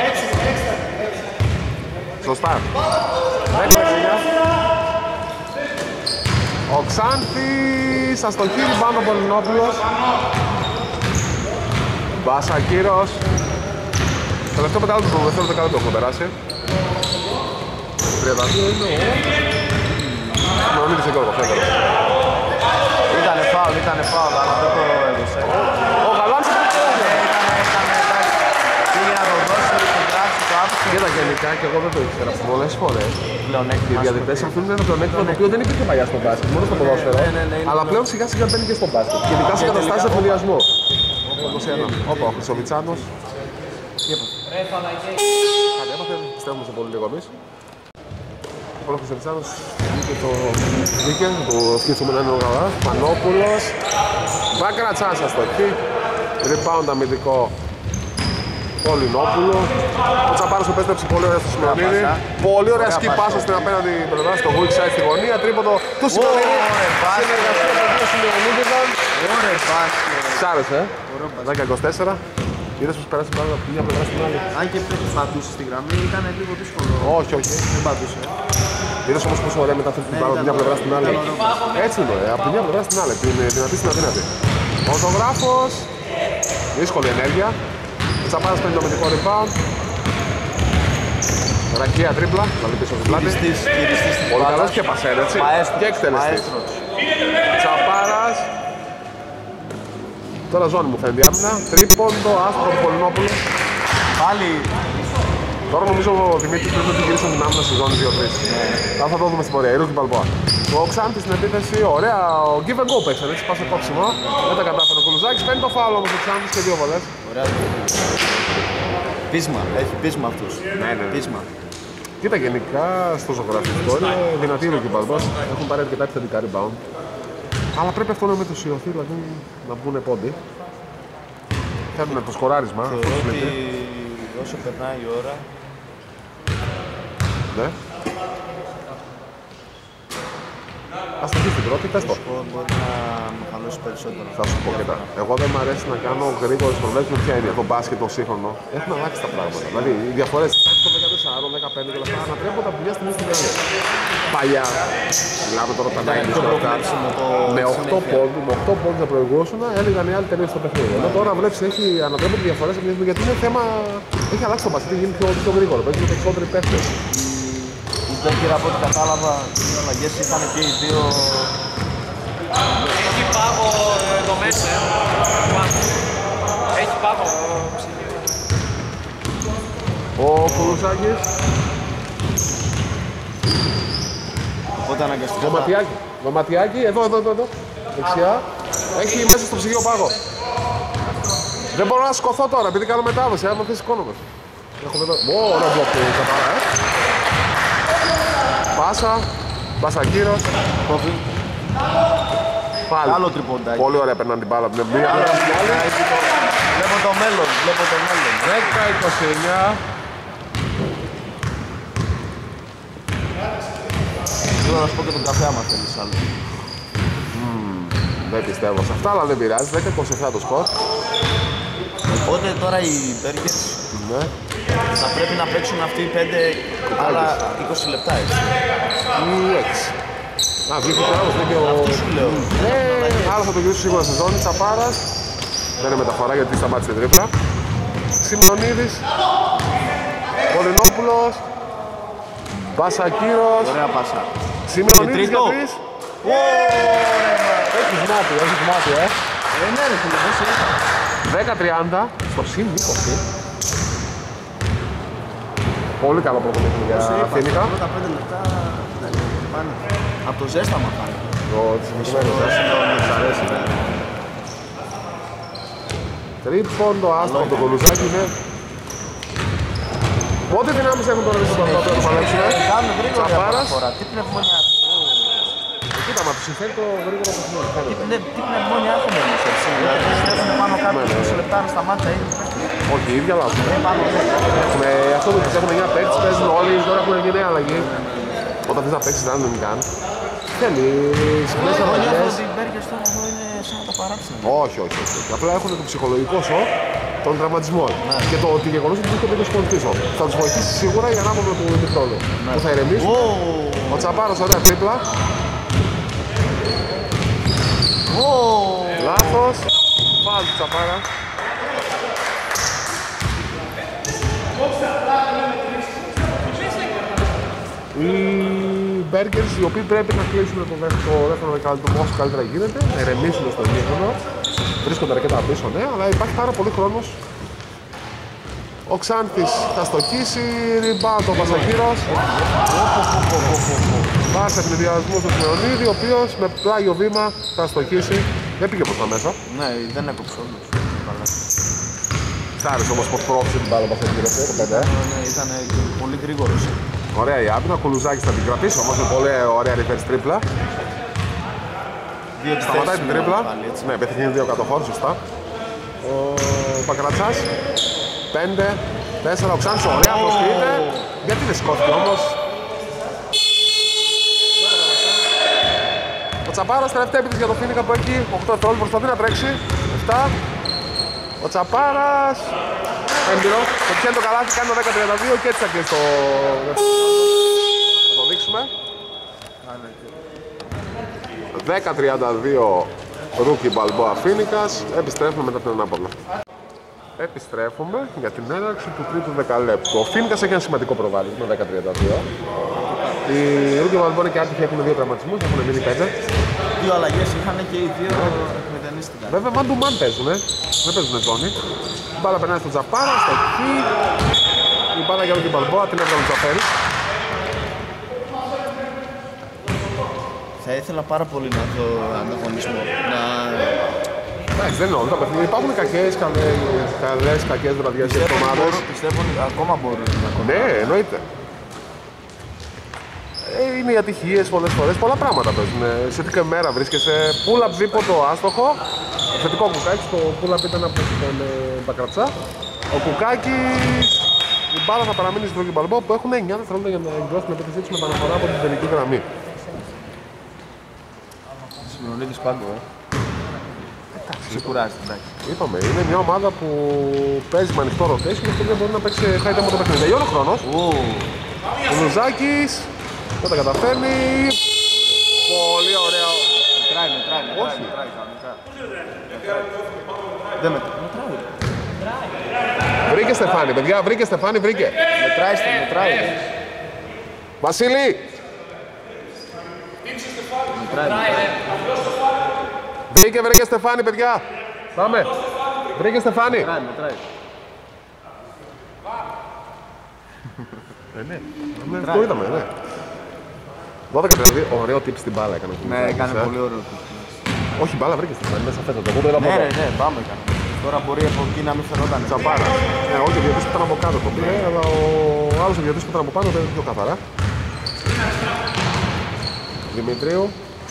Σωστά. δέκα δεκαεννιά. Ο Ξάνθης, αστοχήρι πάνω ο Πολυνόπουλος. Μπασακύρος. Τελευταίο πετάλεπτο του δεύτερο δεκάλεπτο έχουμε περάσει. τριάντα δύο είναι ο... Μεωνίδης εκεί ο Φέδωρος. Ήτανε φάουλ, ήτανε φάουλ, αλλά δεν το έδωσε. Ο Γαλάνης κοίτα γενικά και εγώ δεν το ήξερα πολλές φορές. Οι διαδικτές αφήνουν ένα πλεονέκτημα το οποίο δεν υπήρχε παλιά στο μπάσκετ, μόνο στο ποδόσφαιρο. Αλλά πλέον σιγά σιγά μπαίνει και στο μπάσκετ. Και ειδικά σε καταστάσεις εφηδιασμού. Όπα, ο Χρυσοβιτσάνος. Κάτι έπαθε, πιστεύουμε σε πολύ λίγο εμείς. Ο Χρυσοβιτσάνος βγήκε το βγήκε, το σκέφτομαι να είναι ο Γαλάς. Πανόπουλος. Βάκρα τσάνσα στο εκεί. Rebound αμυντικό. Πολυνόπουλο. Ο Τσαπάρος επέστρεψε πολύ ωραία στο Σιμεωνίδη. Πολύ ωραία σκι πάσα στην απέναντι πλευρά, στο weak side στη γωνία. Τρίποντο του Σιμεωνίδη. Συνεργασία με τον δύο Σιμεωνίδηδαν. Ωραία μπάσκετ. Σ' άρεσε, ε. δέκα είκοσι τέσσερα. Είδες πως πέρασε πάνω από μια πλευρά στην άλλη. Αν και πριν πατούσε στη γραμμή ήταν λίγο δύσκολο. Όχι, όχι. Δεν πατούσε. Είδες όμως πόσο ωραία μεταφέρει την μπάλα από μια πλευρά στην άλλη. Έτσι είναι, από μια πλευρά στην άλλη. Την δυνατή στην αδύνατη. Ο ζωγράφος. Δύσκολη ενέργεια. Ο Τσαπάρας παίρνει το αμυντικό rebound. Ρακία τρίπλα, δηλαδή πίσω στην πλάτη. Πολύ καλός και πασέρ, έτσι. Και εκτελεστής. Τσαπάρας. Τώρα ζώνη μου φαίνεται η άμυνα. Τρίποντο, άστρο του Πολυνόπουλου. Πάλι. Τώρα νομίζω ο Δημήτρης πρέπει να την γυρίσουν την άμυνα στη ζώνη δύο τρία. Θα το δούμε στην πορεία. Η Ρούκη Μπαλμπόα. Ο Ξάνθης στην επίθεση, ωραία. Ο give and go παίξαν, έτσι πάσε κόψιμο. Δεν τα κατάφερε ο Κουλουζάκης. Παίρνει το φάουλ όμως ο Ξάνθης και δύο βολές. Ωραία. Πείσμα, έχει πείσμα αυτούς. Ναι, ναι. Πείσμα. Κοίτα, γενικά στο ζωγραφικό είναι δυνατή η Ρούκη Μπαλμπόα. Έχουν πάρει αρκετά επιθετικά rebound. Αλλά πρέπει αυτό να μετουσιωθεί, δηλαδή να μπουν πόντι. Θέλουν το σκοράρισμα. Θεωρώ ότι όσο περνάει η ώρα. Ναι. Ας το δεις την πρώτη, πες το. Μπορεί να με χαλώσει περισσότερο. Θα σου πω, κοίτα. Εγώ δεν μου αρέσει να κάνω γρήγορες προβλέψεις με ποια είναι. Το μπάσκετ, το σύγχρονο. Έχουν αλλάξει τα πράγματα. Δηλαδή οι διαφορές των δεκατέσσερα, δεκαπέντε και λεπτά ανατρέπονται από μια στιγμή στην άλλη. Παλιά, μιλάμε τώρα τα ενενήντα, με οκτώ πόντους, με οκτώ πόντους θα προηγούσουν, έλεγαν οι άλλοι τελείως στο παιχνίδι. Ενώ τώρα βλέπεις έχει ανατρέπονται διαφορές γιατί είναι θέμα. Έχει αλλάξει το μπάσκετ, έχει γίνει πιο, πιο γρήγορο. Παίζει περισσότεροι παίκτες. Η Μπέρκερ από ό,τι κατάλαβα, οι αλλαγές είχαν και οι δύο πάγο εδώ μέσα. Έχει πάγο. Ο Κουλουσάκης. Οπότε αναγκαστικά. Δωματιάκι. Δωματιάκι. Εδώ, εδώ, εδώ, εδώ. Δεξιά. Έχει μέσα στο ψυγείο πάγο. Δεν μπορώ να σηκωθώ τώρα επειδή κάνω μετάδοση. Άμα θες σηκώνομαι. Έχω εδώ. Ω, ωραίο μπλοκ του Τσαπάρα, ε. Πάσα. Μπασακύρος. Κόφι. Πάλι. Άλλο τριποντάκι. Πολύ ωραία περνάνε την μπάλα από την εμπειρία. Βλέπω το μέλλον. Βλέπω το μέλλον. δέκα είκοσι εννιά. Θέλω να σου πω και τον καφέ άμα θέλεις άλλο. Δεν πιστεύω σε αυτά, αλλά δεν πειράζει. δέκα είκοσι επτά το σκορ. Οπότε τώρα οι Burgers Ναι. θα πρέπει να παίξουν αυτοί οι πέντε άλλα είκοσι λεπτά, έτσι. Ή έξι. Να βγει και άλλο, δεν και ο... Αυτό σου λέω. Ναι, άλλο θα το γυρίσω σίγουρα στη ζώνη. Τσαπάρας. Δεν είναι μεταφορά γιατί σταμάτησε την τρίπλα. Σιμεωνίδης. Πολυνόπουλος. Μπασακύρος. Ωραία πάσα. Σιμεωνίδης για τρίτο. τρεις. Έχεις μάτι, έχεις μάτι, ε. Ε, ναι ρε φίλε, δεν είναι. δέκα τριάντα στο συν είκοσι. Πολύ καλό προπονητή για Φίνικα. Τα πρώτα πέντε λεπτά πάνε. Από το ζέσταμα πάνε. Το συγκεκριμένο. Μες αρέσει, ναι. Τρίποντο, άστο από το Κολουζάκι, ναι. Πότε δυνάμεις έχουν τώρα στο αυτό που παλέψουνε. Κάνουν γρήγορα Τσαπάρας. διαφορά. Τι πνευμόνια. Κοίτα, μα τους συμφέρει το γρήγορο παιχνίδι. Τι πνε- τι πνευμόνια έχουν εμείς, έτσι. Δηλαδή στρέφουν πάνω κάτω Ναι, ναι. είκοσι λεπτά να σταμάτητα είναι. Όχι, οι ίδιοι αλλάζουν. Ε, πάνω κάτω. Έχουμε αυτό που τους έχουμε εννιά παίκτες, παίζουν όλοι, τώρα έχουν γίνει αλλαγή. Όταν θες να παίξεις δεν είναι καν. Θέλεις μέσα Εγώ νιώθω αλλαγές. ότι οι Burgers τώρα εδώ είναι σαν να τα παράξενα. Όχι, όχι, όχι. Απλά έχουν το ψυχολογικό σοκ των τραυματισμών. Και το ότι γεγονός ότι βρίσκονται και στον πίσω. Θα τους βοηθήσει σίγουρα η ανάποδο του ημιχρόνου. Που θα ηρεμήσουν. Ω, Ο Τσαπάρος, ωραία τρίπλα. ω. Λάθος. Φάουλ του Τσαπάρα. Οι Burgers οι οποίοι πρέπει να κλείσουν το δεύτερο, το δεύτερο δεκάλεπτο όσο καλύτερα γίνεται, να ηρεμήσουν στο ημίχρονο. Βρίσκονται αρκετά πίσω, ναι, αλλά υπάρχει πάρα πολύ χρόνος. Ο Ξάνθης θα στοχίσει, rebound ο Βασακύρος. Βάζει ευνηδιασμού στον Σμεωνίδη, ο οποίος με πλάγιο βήμα θα στοχίσει. Δεν πήγε προς τα μέσα. Ναι, δεν έκοψε όντως. Καλά. Σ' άρεσε όμως πως πρόφησε την μπάλα ο Βασακύρος, ε, το πέντε. Ναι, ήταν πολύ γρήγορος. Ωραία η άμυνα, ο Κουλουζάκης θα την κρατήσει όμως με πολύ ωραία reverse τρίπλα. Δύο Σταματάει την τρίπλα. πάλι, έτσι. Ναι, πετυχαίνει δύο κατοχώρους, σωστά. Ο Πακρατσάς. Πέντε, τέσσερα, ο Ξάνθης, ωραία, προσποιείται. Γιατί δεν σηκώθηκε όμως. Ο Τσαπάρας τελευταία επίθεση για το Φίνικα που έχει οκτώ δευτερόλεπτα, προσπαθεί να τρέξει. επτά. Ο Τσαπάρας. Έμπειρο. Το πιάνει το καλάθι, κάνει το δέκα τριάντα δύο και έτσι θα κλείσει το δεύτερο. Θα το δείξουμε. δέκα τριάντα δύο Ρούκι Μπαλμπόα Φίνικας. Επιστρέφουμε μετά την ανάποδα. Επιστρέφουμε για την έναρξη του τρίτου δεκαλέπτου. Ο Φίνικας έχει ένα σημαντικό προβάδισμα, δέκα τριάντα δύο. Οι Ρούκι Μπαλμπόα και άτυχοι έχουν δύο τραυματισμούς, έχουν μείνει πέντε. Δύο αλλαγές είχαν και οι δύο εκμετανίστηκαν. Βέβαια, man to man παίζουνε. Δεν παίζουνε ζώνη. Η μπάλα περνάει στον Τζαπάρα, στο χι. Η μπάλα για Ρούκι Μπαλμπόα, την έβγαλε ο Τζαφέρης. Θα ήθελα πάρα πολύ να δω ανταγωνισμό. Να... Εντάξει, δεν είναι όλα τα παιχνίδια. Υπάρχουν κακές, καλές, καλές κακές βραδιές για τις ομάδες. Πιστεύω ότι ακόμα μπορούν να κοντά. Ναι, εννοείται. Ε, είναι οι ατυχίες πολλές φορές, πολλά πράγματα παίζουν. Σε τι μέρα βρίσκεσαι, πουλαπ δίποτο άστοχο. Θετικό Κουκάκης, το πουλαπ ήταν από τον ε, Μπακρατσά. Ο Κουκάκης, η μπάλα θα παραμείνει στο Ρούκι Μπαλμπόα που έχουν εννιά δευτερόλεπτα για να εκδώσουν την επίθεσή τους με επαναφορά από την τελική γραμμή. Σιμεωνίδης πάντο, ε. Ξεκουράζεται, εντάξει. Είπαμε, είναι μια ομάδα που παίζει με ανοιχτό rotation και αυτό δεν μπορεί να παίξει high tempo το παιχνίδι. Τελειώνει ο χρόνος. Ο Λουζάκης δεν τα καταφέρνει. Πολύ ωραίο. Μετράει, μετράει, μετράει, Όχι. μετράει, μετράει. Δεν μετράει. Μετράει. Βρήκε Στεφάνη, παιδιά, βρήκε Στεφάνη, βρήκε. Μετράει, στα μετράει. Βασίλη! Μετράει, μετράει. Βρήκε, βρήκε Στεφάνη, παιδιά. Πάμε. Βρήκε Στεφάνη. Μετράει, μετράει. Ε, ναι. ναι. Το είδαμε, ναι. δώδεκα τριάντα δύο. Ωραίο τύπ στην μπάλα έκανε. Ναι, έκανε πολύ ωραίο τύπ. Όχι, μπάλα βρήκε Στεφάνη μέσα φέτο. Εγώ το είδα από Ναι, εδώ. ναι, ναι, πάμε έκανε. Τώρα μπορεί από εκεί να μην φαινόταν. Τσαπάρα. Ναι, όχι, ο διαιτητής που ήταν από κάτω το πήρε, αλλά ο άλλος ο διαιτητής που ήταν από πάνω δεν είναι πιο καθαρά. Δημητρίου.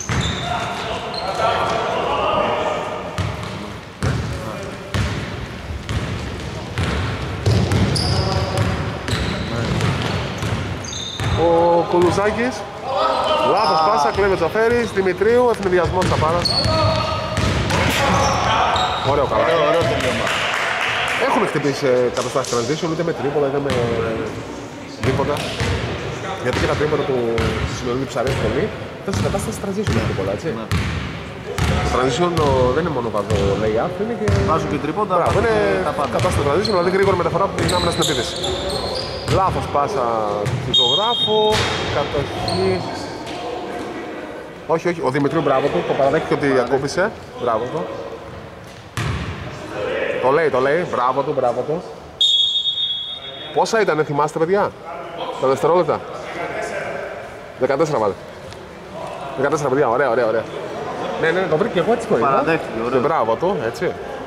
Ο Κουλουζάκης. Λάθος πάσα, κλέβει ο Τζαφέρης. Δημητρίου, ευνηδιασμός Τσαπάρας. Ωραίο καλά. Ωραίο, ωραίο τελείωμα. Έχουν χτυπήσει καταστάσεις transition είτε με τρίποδα είτε με τίποτα. Γιατί και τα τρίποτα του συνολικού τους αρέσει πολύ. Ήταν σε κατάσταση transition με τρίποδα, έτσι. Ναι. Το transition ο, δεν είναι μόνο βαδό lay-up, είναι και... Βάζουν και τρίποτα. Μπράβο, είναι τα πάντα. κατάσταση transition, δηλαδή γρήγορη μεταφορά από την άμυνα στην επίθεση. Λάθος πάσα του ζωγράφου, κατοχή... Όχι, όχι, ο Δημητρίου μπράβο του, το παραδέχτηκε ότι ακούμπησε. Μπράβο του. Το λέει, το λέει, μπράβο του, μπράβο του. Πόσα ήταν, θυμάστε παιδιά, τα δευτερόλεπτα. δεκατέσσερα βάλε. δεκατέσσερα παιδιά, ωραία, ωραία, ωραία. Ναι, ναι, το βρήκε και εγώ έτσι το είδα. Παραδέχτηκε, ωραίο. Και μπράβο του, έτσι.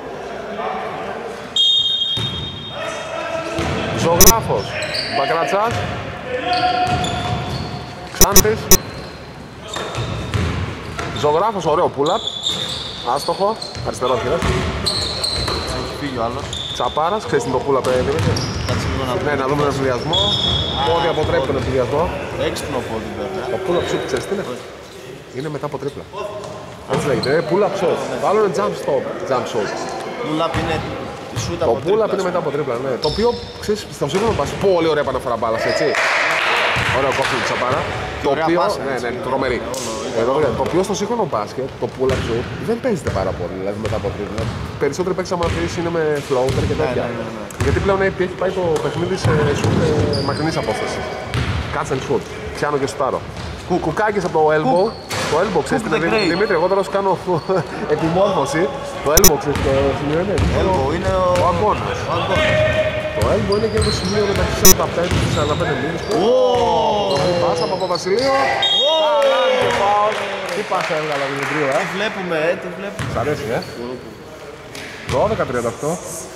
Ζωγράφος, Μπακρατσάς, Ξάνθης. Ζωγράφος, ωραίο pull-up. Άστοχο, αριστερό χειρός. Έχει φύγει ο άλλος. Τσαπάρας, ξέρεις τι είναι το pull-up, ε, Δημήτρη. Κάτσε λίγο να Ναι, να δούμε τον εμφυδιασμό. Πόδι αποτρέπει τον εμφυδιασμό. Έξυπνο πόδι βέβαια. Το pull-up shoot, ξέρεις τι είναι. Είναι μετά από τρίπλα. Έτσι λέγεται, ε, pull-up shot. Το άλλο είναι jump stop, jump shot. Pull-up είναι η shoot Το από pull-up τρίπλα. είναι μετά από τρίπλα, ναι. Το οποίο, ξέρεις, στο σύγχρονο μπάσκετ, πολύ ωραία επαναφορά μπάλας, έτσι. Ωραίο κόφτη του Τσαπάρα. Το ωραία οποίο, πάσα, ναι, έτσι. ναι, τρομερή. Εδώ, ναι, το οποίο στο σύγχρονο μπάσκετ, το pull-up shoot, δεν παίζεται πάρα πολύ, δηλαδή μετά από τρίπλα. Περισσότεροι παίκτες άμα αφήσεις είναι με floater και τέτοια. ναι, ναι, ναι. Γιατί πλέον έχει πάει το παιχνίδι σε shoot ε, μακρινής απόστασης. Catch and shoot. Πιάνω και σουτάρω. Κου, κουκάκες από το elbow. Το elbow, ξέρεις τι the είναι, great. Δημήτρη, εγώ τώρα σου κάνω επιμόρφωση. Το elbow, ξέρεις το σημείο είναι. Elbow είναι ο... Ο αγώνας. ο αγώνας. Το elbow είναι και το σημείο μεταξύ σαράντα πέντε και σαράντα πέντε μήνες. Πάσα από Παπασιλείο. Καλά και πάω. Τι πάσα έβγαλα Δημητρίου, ε. Τι βλέπουμε, ε, τι βλέπουμε. Σ' αρέσει, ε. δώδεκα τριάντα οκτώ.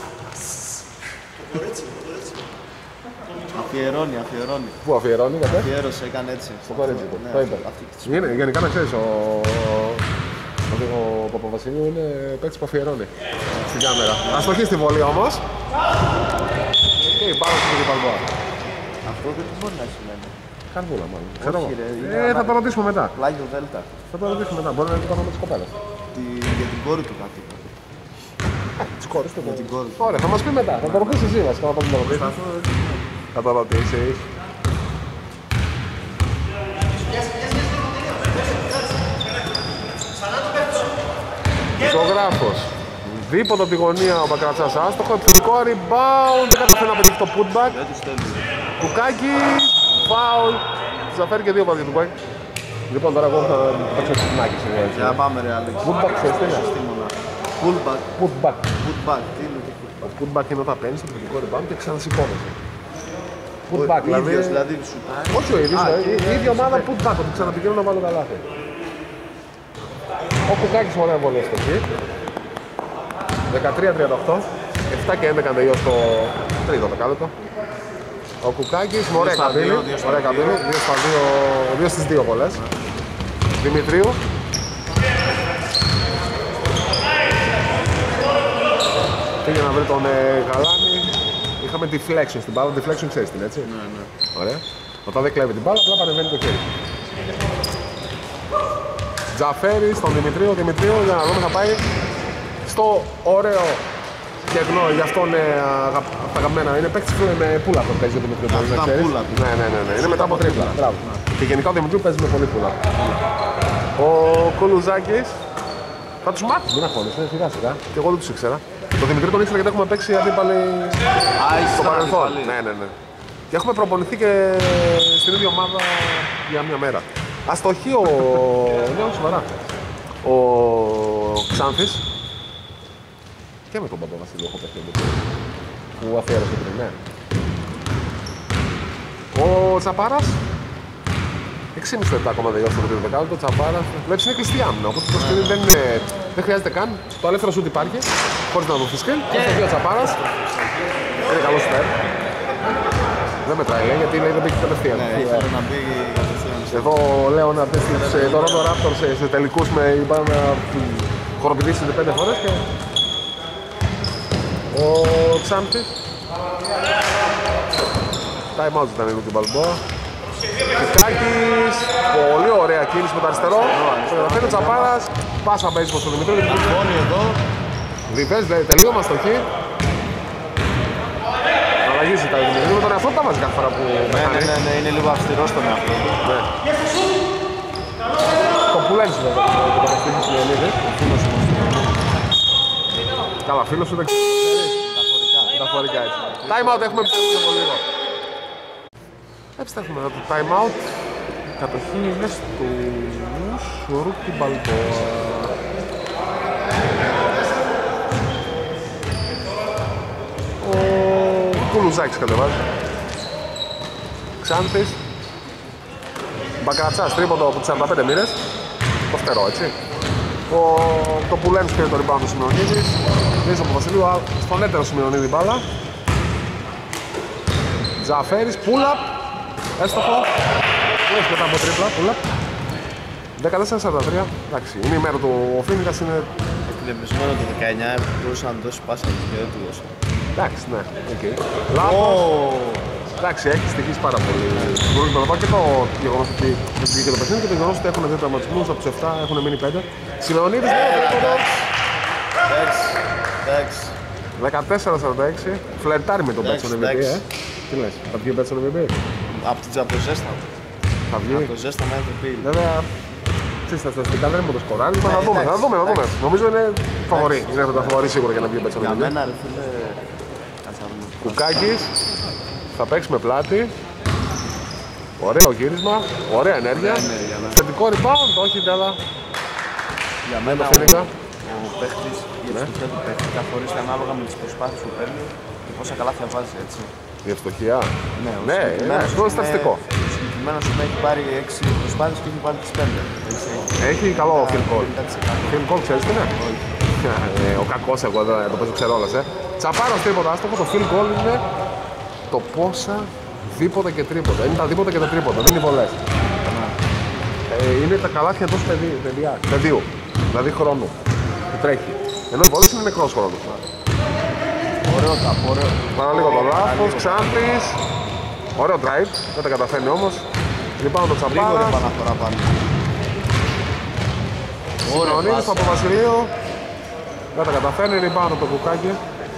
Αφιερώνει, αφιερώνει. Πού αφιερώνει, κατέ. Αφιέρωσε, έκανε έτσι. Στο κορίτσι του. Ναι, Το είπε. αυτή τη Είναι, γενικά να ξέρεις, ο, ο, ο Παπαβασιλείου είναι παίκτης που αφιερώνει στην κάμερα. Αστοχή στη βολή όμως. Και πάνω στην Παλμπόα. Αυτό δεν μπορεί να σημαίνει. Καρβούλα μάλλον. Ξέρω εγώ. Όχι, ρε, είναι Ε, θα ανά- το ρωτήσουμε μετά. Πλάγιο Δέλτα. Θα το ρωτήσουμε μετά. Μπορεί να είναι το πάνω με τις κοπέλες. Τη- Για την κόρη του κάτι. Τις κόρες του. Για την κόρη του. Ωραία, θα μας πει μετά. Θα το ρωτήσεις εσύ βασικά. Θα το ρωτήσεις. Αυτό δεν είναι. Θα το ρωτήσεις. Ζωγράφος. Δίποτο από τη γωνία ο Μπακρατσάς άστοχο. Επιθετικό rebound. Δεν καταφέρει να πετύχει το putback. Δεν τους στέλνει. Κουκάκι. Foul. Ζαφέρει και δύο παδί του Κουκάκι. Λοιπόν, τώρα εγώ θα παίξω το κουκάκι σήμερα. έτσι. Για να πάμε ρε Άλεξ. Putback, ξέρεις τι είναι. Συστήμωνα. Pullback. Putback. Putback. Τι είναι το putback. Το putback είναι όταν παίρνεις το επιθετικό rebound και ξανασηκώνεσαι. Putback, Ο δηλαδή. ίδιος δηλαδή σουτάρει. Όχι ο ίδιος, Α, ε, και- η η ίδια ομάδα putback, ότι ξαναπηγαίνουν να βάλουν τα λάθη. Ο Κουκάκης ωραία βολή στο εκεί. δεκατρία τριάντα οκτώ. επτά και έντεκα τελειώσει το τρίτο δεκάλεπτο. Ο Κουκάκης με ωραία στα καμπύλη. δύο, δύο στα Ωραία δύο. καμπύλη. Δύο στα δύο, δύο στις δύο βολές. Δημητρίου. Πήγε να βρει τον ε, Γαλάνη. Είχαμε deflection στην μπάλα. Deflection ξέρεις την, έτσι. Ναι, ναι. Ωραία. Όταν δεν κλέβει την μπάλα, απλά παρεμβαίνει το χέρι. Τζαφέρη στον Δημητρίο. Δημητρίο για να δούμε θα πάει στο ωραίο κερνό. Γι' αυτό είναι αγα... τα αγαπημένα. Είναι παίκτης που με πουλα που παίζει ο Δημητρίο. Αυτό μπορείς να ήταν ξέρεις. pull-up. Ναι, ναι, ναι, ναι. Είναι μετά από τρίπλα. Μπράβο. Και γενικά ο Δημητρίου παίζει με πολύ πουλα. Ο Κολουζάκης θα τους μάθει. Μην αγχώνεσαι, σιγά σιγά. Και εγώ δεν τους ήξερα. Το Δημητρίο τον ήξερα γιατί έχουμε παίξει αντίπαλοι Α, είσαι στο στον παρελθόν. αντίπαλοι. Ναι, ναι, ναι. Και έχουμε προπονηθεί και στην ίδια ομάδα για μια μέρα. Αστοχή ο. Ναι, όχι σοβαρά. Ο Ξάνθης. Και με τον Παπαβασίλειο έχω παιχνίδι που αφιέρωσε πριν, ναι. Ο Τσαπάρας. έξι και μισό λεπτά ακόμα τελειώσει το τρίτο δεκάλεπτο. Ο Τσαπάρας. Βλέπεις είναι κλειστή άμυνα, οπότε το σκριν δεν, δεν χρειάζεται καν. Το ελεύθερο σουτ υπάρχει, χωρίς να δοθεί σκριν. Και στο δύο ο Τσαπάρας. Είναι καλός σουτέρ. Δεν μετράει, λέει, γιατί λέει δεν πήγε κατευθείαν. Ναι, ήθελε να μπει κατευθείαν. Εδώ λέω να πει το Toronto Raptors σε τελικούς με είπαν να χοροπηδήσει πέντε φορές και ο Ξάνθης. Time out ήταν η Μπαλμπόα. Κικάκης, πολύ ωραία κίνηση με το αριστερό. Το καταφέρει ο Τσαπάρας. Πάσα παίζει προς τον Δημητρό. Πόνι εδώ. Ριβές, λέει, τελείωμα στο χ. Αλλαγή ζητάει ο Δημητρίου, με τον εαυτό του τα βάζει κάθε φορά που Ναι, ναι, ναι, ναι, είναι λίγο αυστηρό στον εαυτό του. Ναι. Το πουλένεις βέβαια, το καταστήχεις του Λεωνίδη. Καλά, φίλος σου δεν ξέρει. Μεταφορικά έτσι. Time out έχουμε επιστρέψει από λίγο. Επιστρέφουμε το time out. Η κατοχή είναι στους Ρούκι Μπαλμπόα. Ο Κουλουζάκης κατεβάζει. Ξάνθης. Μπακρατσάς, τρίποντο από τις σαράντα πέντε μοίρες. Το φτερό, έτσι. Ο... Το Πουλένης πήρε το rebound του Σιμεωνίδης. Πίσω από Βασιλείου, στον έτερο Σιμεωνίδη μπάλα. Τζαφέρης, pull-up. Έστοχο. Έχει μετά από τρίπλα, pull-up. δεκατέσσερα σαράντα τρία. Εντάξει, είναι η μέρα του. Ο Φίνικας είναι... Εκνευρισμένο το δεκαεννιά, μπορούσε να δώσει πάσα και δεν του δώσε. Εντάξει, ναι, οκ. Λάθος. Εντάξει, έχει στοιχήσει πάρα πολύ. Μπορούμε να το πω και το γεγονός ότι δεν βγήκε το παιχνίδι και το γεγονός ότι έχουν δύο τραυματισμούς από τους επτά, έχουν μείνει πέντε. Σιμεωνίδης, Εντάξει, εντάξει. δεκατέσσερα σαράντα έξι. Φλερτάρει με τον Μπέτσον εμ βι πι, ε. Τι λες, θα βγει ο Μπέτσον εμ βι πι. Από την Τζαποζέστα. Θα βγει. Από το ζέστα με εμ βι πι. Βέβαια, ξέρεις, τα στατιστικά δεν μου το σκοράρει. Θα δούμε, θα δούμε, θα δούμε. Νομίζω είναι φαβορί. Είναι το φαβορί σίγουρα για να βγει ο Μπέτσον εμ βι πι. Για μένα, ρε φίλε, κάτσε να δούμε. Κουκάκης. Θα παίξει με πλάτη. Ωραίο γύρισμα. Ωραία ενέργεια. Θετικό rebound, όχι αλλά. Για μένα ο, ο παίχτης, η ευστοχία του παίχτη καθορίζεται ανάλογα με τις προσπάθειες που παίρνει και πόσα καλάθια βάζει, έτσι. Η ευστοχία. Ναι, ο ναι, είναι αυτό στατιστικό. Ο συγκεκριμένος σου έχει πάρει έξι προσπάθειες και έχει βάλει τις πέντε. Έχει καλό field goal. Field goal ξέρεις τι είναι. Ο κακός εγώ εδώ το παίζω ξέρω όλες. Τσαπάρος τίποτα άστοχο, το field goal είναι το πόσα δίποτα και τρίποτα. Είναι τα δίποτα και τα τρίποτα, δεν είναι οι βολές. Ε, είναι τα καλάθια εντός πεδίου, δηλαδή χρόνου που τρέχει. Ενώ οι βολές είναι νεκρός χρόνος. Ωραίο ταπ, ωραίο. Πάρα λίγο το λάθος, Ξάνθης. Ωραίο drive, δεν τα καταφέρνει όμως. Λοιπόν το Τσαπάρα. Γρήγορη επαναφορά πάλι. Σιμεωνίδης, Παπαβασιλείου. Δεν τα καταφέρνει, rebound από το Κουκάκι.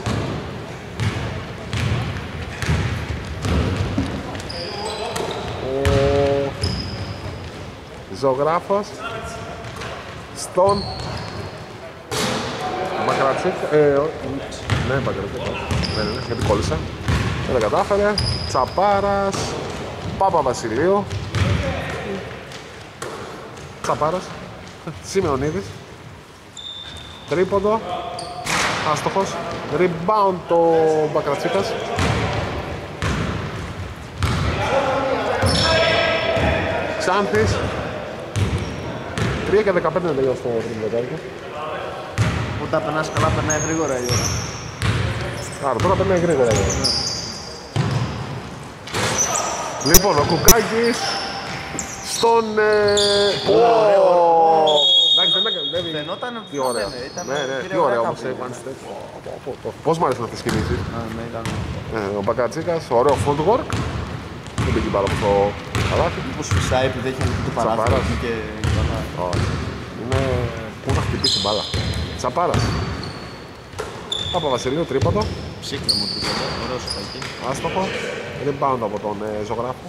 Ζωγράφος στον Μπακρατσίκα, ε, ναι, Μπακρατσίκα, ναι, ναι, γιατί κόλλησα, δεν τα κατάφερε. Τσαπάρας, Παπαβασιλείου, Τσαπάρας, Σιμεωνίδης, τρίποντο, άστοχος, rebound το Μπακρατσίκας. Ξάνθης. τρία και δεκαπέντε είναι τελειώσει το τρίποντο. Όταν περνάς καλά περνάει γρήγορα η ώρα. Άρα τώρα περνάει γρήγορα η ώρα. Λοιπόν, ο Κουκάκης στον... Εντάξει, δεν έκανε. Φαινόταν ότι τι ωραία. Ναι, ναι, τι ωραία όμως έκανε. Πώς μ' αρέσουν αυτές τις κινήσεις. Ο Μπακατσίκας, ωραίο footwork. Δεν πήγε πάρα από το καλάθι. Μήπως φυσάει επειδή έχει ανοιχτό το παράθυρο και όχι. Είναι... Πού θα χτυπήσει μπάλα. Τσαπάρας. Παπαβασιλείου, τρίποντο. Ψύχρεμο τρίποντο, ωραίο σουτάκι. Άστοχο. Rebound από τον ε, ζωγράφο.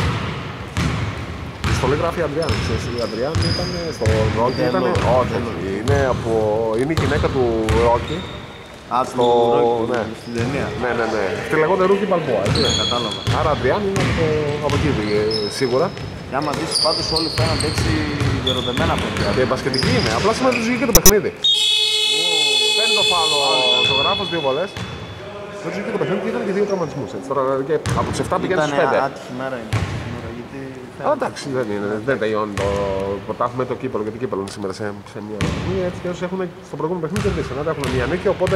Στο λέει γράφει Αντριάν. Ξέρεις, η Αντριάν ήταν στο Ρόκι. Ήταν... Όχι, είναι, από... είναι η γυναίκα του Ρόκι. Α, στο... Ρόκι, ναι. στην ταινία. Ναι, ναι, ναι. Τη λεγόταν Ρούκι Μπαλμπόα. Ναι, κατάλαβα. Άρα Αντριάν είναι από, από εκεί, σίγουρα. Και άμα δεις πάντως όλοι φαίνονται έτσι γεροδεμένα παιδιά. Γιατί μπασκετική είναι, απλά σήμερα τους βγήκε το παιχνίδι. Παίρνει το φάλο ο ζωγράφος, δύο βολές. Δεν τους βγήκε το παιχνίδι και ήταν και δύο τραυματισμούς. Από τους επτά πηγαίνει στους πέντε. Ήταν άτυχη μέρα είναι. Αλλά εντάξει, δεν, είναι, δεν τελειώνει το πρωτάθλημα το κύπελλο, γιατί κύπελλο είναι σήμερα σε, σε μια μία. Έτσι και όσοι έχουν στο προηγούμενο παιχνίδι κερδίσει. Να έχουν μια νίκη, οπότε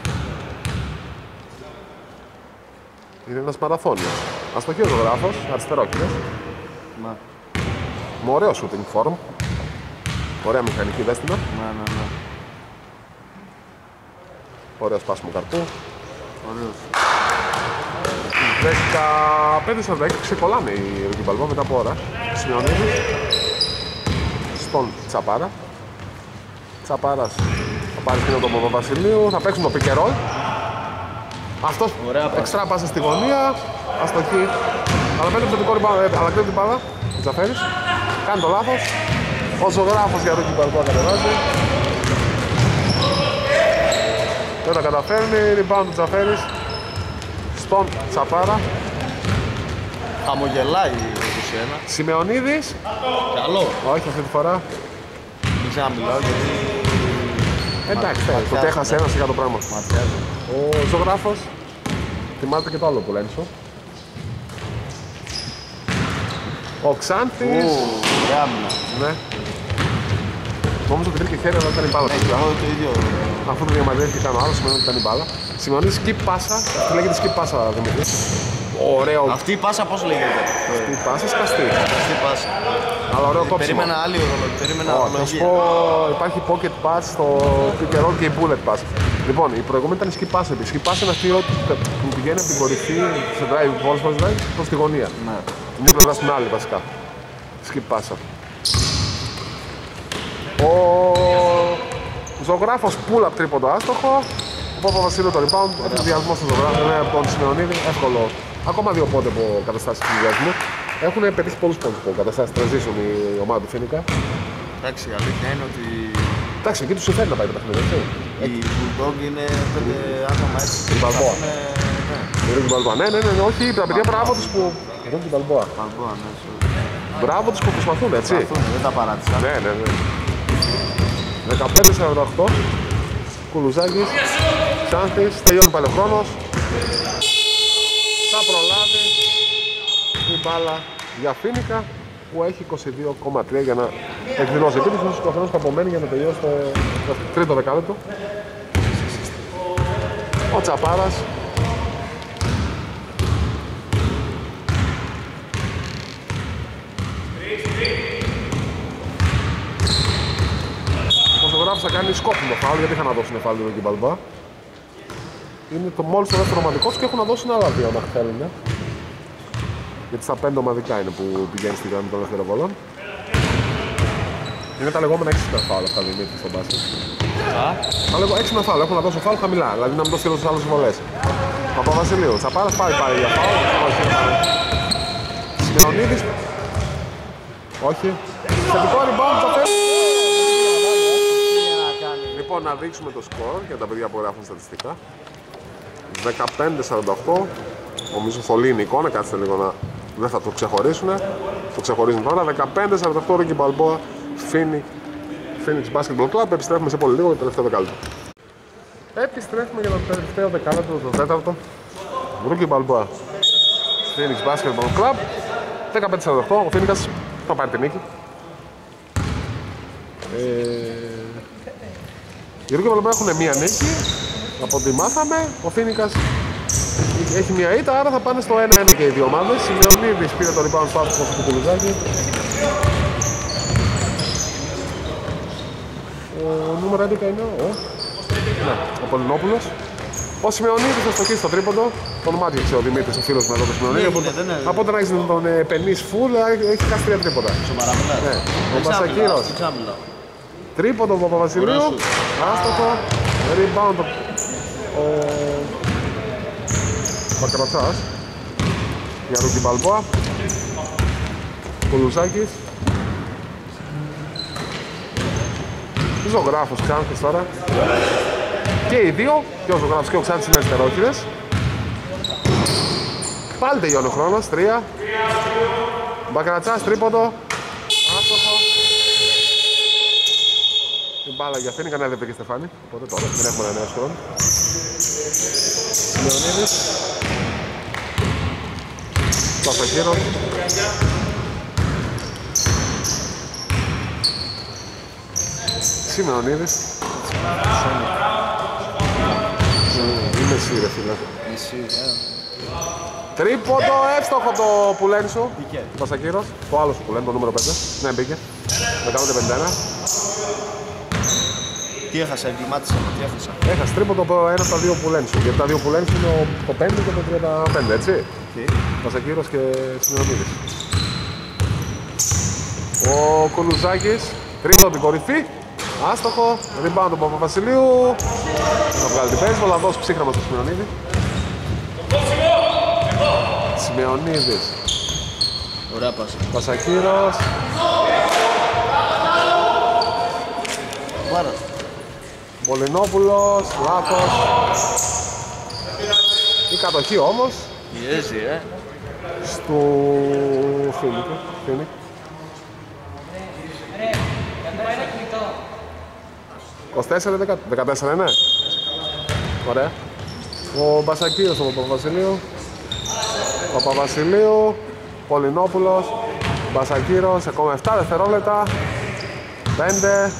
είναι ένας μαραθώνιος. Αστοχή ο ζωγράφος, αριστερόκυρος. Ναι. Με ωραίο shooting form. Ωραία μηχανική δέστηνα. Ναι, ναι, ναι. Ωραίο σπάσιμο καρπού. Ωραίος. δεκαπέντε σαράντα έξι ξεκολλάνε οι Ρούκι Μπαλμπόα μετά από ώρα. Σημειονίδης στον Τσαπάρα. Τσαπάρας θα πάρει σκηνό τον Παπαβασιλείου, θα παίξουν το pick and roll. Αυτός εξτρά πάσα στη γωνία, αστοχή. Αλλά παίρνει το rebound, αλλά κλέβει την μπάλα. Ο Τζαφέρης κάνει το λάθος. Ο ζωγράφος για Ρούκι Μπαλμπόα κατεβάζει. Δεν τα καταφέρνει, rebound του Τζαφέρης στον Τσαπάρα. Χαμογελάει ο είκοσι ένα. Σημεωνίδης. Καλό. Όχι αυτή τη φορά. Δεν ξέρω να μιλάω γιατί... Εντάξει, το έχασε ένας για το πράγμα. Ματιάζει. Ο ζωγράφος θυμάται και το άλλο που λένε σου. Ο Ξάνθης. Ωραία άμυνα. Ναι. Νόμιζα ότι βρήκε χέρι αλλά ήταν η μπάλα. Ναι, εγώ το ίδιο. Αφού το διαμαρτυρήθηκε ήταν ο άλλος, σημαίνει ότι ήταν η μπάλα. Σημειώνει skip πάσα, αυτή λέγεται skip πάσα Δημήτρη. Ωραίο. Αυτή η πάσα πώς λέγεται? Αυτή η πάσα σκαστή. Αυτή η πάσα. Αλλά ωραίο κόψιμο. Περίμενα άλλη ορολογία. Περίμενα Θα σου πω, υπάρχει pocket pass στο pick and roll και η bullet pass. Λοιπόν, η προηγούμενη ήταν η skip pass. Η skip pass είναι αυτή που πηγαίνει από την κορυφή σε drive, balls pass drive προς τη γωνία. Ναι. Μια πλευρά στην άλλη βασικά. Skip πάσα. Ο ζωγράφος pull-up τρίποντο άστοχο. Ο Παπαβασίλειο το rebound, έφυγε διασμό στο ζωγράφο, είναι από τον Σημεωνίδη, εύκολο. Ακόμα δύο πόντε από καταστάσεις του διασμού. Έχουν πετύχει πολλούς πόντους από καταστάσεις transition η ομάδα του Φίνικα. Εντάξει, η αλήθεια είναι ότι Εντάξει, εκεί τους συμφέρει να πάει το παιχνίδι, έτσι. η Bulldog είναι πέντε άτομα έτσι. Η Μπαλμπόα. Ναι, Η Ρούκι Μπαλμπόα. Ναι, ναι, ναι, ναι, όχι, τα παιδιά μπράβο τους που. Η Ρούκι Μπαλμπόα. Μπαλμπόα, ναι. Μπράβο τους που προσπαθούν, έτσι. Δεν τα παράτησα. Ναι, ναι, ναι. δεκαπέντε σαράντα οκτώ. Κουλουζάκης. Ξάνθης, τελειώνει πάλι ο χρόνος. Θα προλάβει η μπάλα για Φίνικα που έχει είκοσι δύο κόμμα τρία για να εκδηλώσει επίθεση στους καθένας που απομένει για να τελειώσει το, το τρίτο δεκάλεπτο. Ο Τσαπάρας. Ο ζωγράφος θα κάνει σκόπιμο φάουλ γιατί είχαν να δώσουν φάουλ εδώ και Μπαλμπά. Είναι το μόλις το δεύτερο ομαδικό και έχουν να δώσουν άλλα δύο αν θέλουν. Γιατί στα πέντε ομαδικά είναι που πηγαίνει στη γραμμή των ελεύθερων βολών. Είναι τα λεγόμενα έξυπνα φάουλ αυτά Δημήτρη στον μπάσκετ. Τα λέγω έξυπνα φάουλ, έχουν να δώσουν φάουλ χαμηλά, δηλαδή να μην το στείλουν στους άλλους βολές. Παπαβασιλείου, Τσαπάρας πάει πάλι για φάουλ. Όχι. Σημειονίδης. Όχι. Θετικό rebound θα φέρει. Λοιπόν, να δείξουμε το σκορ για τα παιδιά που γράφουν στατιστικά. δεκαπέντε σαράντα οκτώ. Νομίζω θολή είναι η εικόνα, κάτσε λίγο να. Δεν θα το ξεχωρίσουν. Το ξεχωρίζουν τώρα. δεκαπέντε σαράντα οκτώ Ρούκι Μπαλμπόα, Phoenix Basketball Club. Επιστρέφουμε σε πολύ λίγο για το τελευταίο δεκάλεπτο. Επιστρέφουμε για το τελευταίο δεκάλεπτο, το τέταρτο. Ρούκι Μπαλμπόα, Phoenix Basketball Club. δεκαπέντε σαράντα οκτώ. Ο Phoenix θα πάρει την νίκη. Ε... Οι Ρούκι Μπαλμπόα έχουν μία νίκη. Από ό,τι μάθαμε, ο Φίνικας έχει μία ήττα, άρα θα πάνε στο ένα ένα και οι δύο ομάδες. Σημειονίδης πήρε το rebound στο άτομο του Κουλουζάκη. Ο νούμερο έντεκα είναι ο, ναι, ο Πολυνόπουλος. Ο Σημειονίδης θα στοχίσει στο τρίποντο. Το ονομάτιαξε ο Δημήτρης, ο φίλος με εδώ το Σημειονίδη. Από όταν έχεις τον Πενής φουλ, έχει χάσει τρία τρίποντα. Σοβαρά μιλάς. Ναι, ο Μπασακύρος. Τρίποντο του Παπαβασιλείου. Άστοχο. Rebound ο Μπακρατσάς για Ρούκι Μπαλμπόα. Κουλουζάκης. Ζωγράφος Ξάνθης τώρα. Και οι δύο, και ο Ζωγράφος και ο Ξάνθης είναι αριστερόχειρες. Πάλι τελειώνει ο χρόνος, τρία. Μπακρατσάς τρίποντο. Άστοχο. Η μπάλα για Φίνικα, ναι, δεν πήγε Στεφάνη. Οπότε τώρα δεν έχουμε ένα νέο χρόνο. Σιμεωνίδης. Πασακύρος. Σιμεωνίδης. Είμαι εσύ ρε φίλε. Τρίποντο, εύστοχο το πουλένι σου. Πασακύρος. Το άλλο σου πουλένι, το νούμερο πέντε. Ναι, μπήκε. δεκαπέντε πενήντα ένα. Τι έχασα, εγκλημάτισα, τι έχασα. Έχασε τρίποντο από ένα από τα δύο πουλένι σου. Γιατί τα δύο πουλένι σου είναι το πέντε και το τριάντα πέντε, έτσι. Okay. Πασακύρος και Σιμεωνίδης. Ο Κουλουζάκης. Τρίποντο την κορυφή. Άστοχο. Rebound του Παπαβασιλείου. Θα βγάλει την πέμπτη, θα δώσει ψύχραμα στο Σιμεωνίδη. Σιμεωνίδης. Ωραία πάσα. Πασακύρος. Πάρα. Μολυνόπουλος, λάθος. Η κατοχή όμως Πιέζει, ε. στο Φίνικ. Φίνικ. είκοσι τέσσερα δεκατέσσερα είναι. Ωραία. Ο Μπασακίος, ο Παπαβασιλείου. Παπαβασιλείου. Πολυνόπουλος. Μπασακύρος, ακόμα επτά δευτερόλεπτα. πέντε.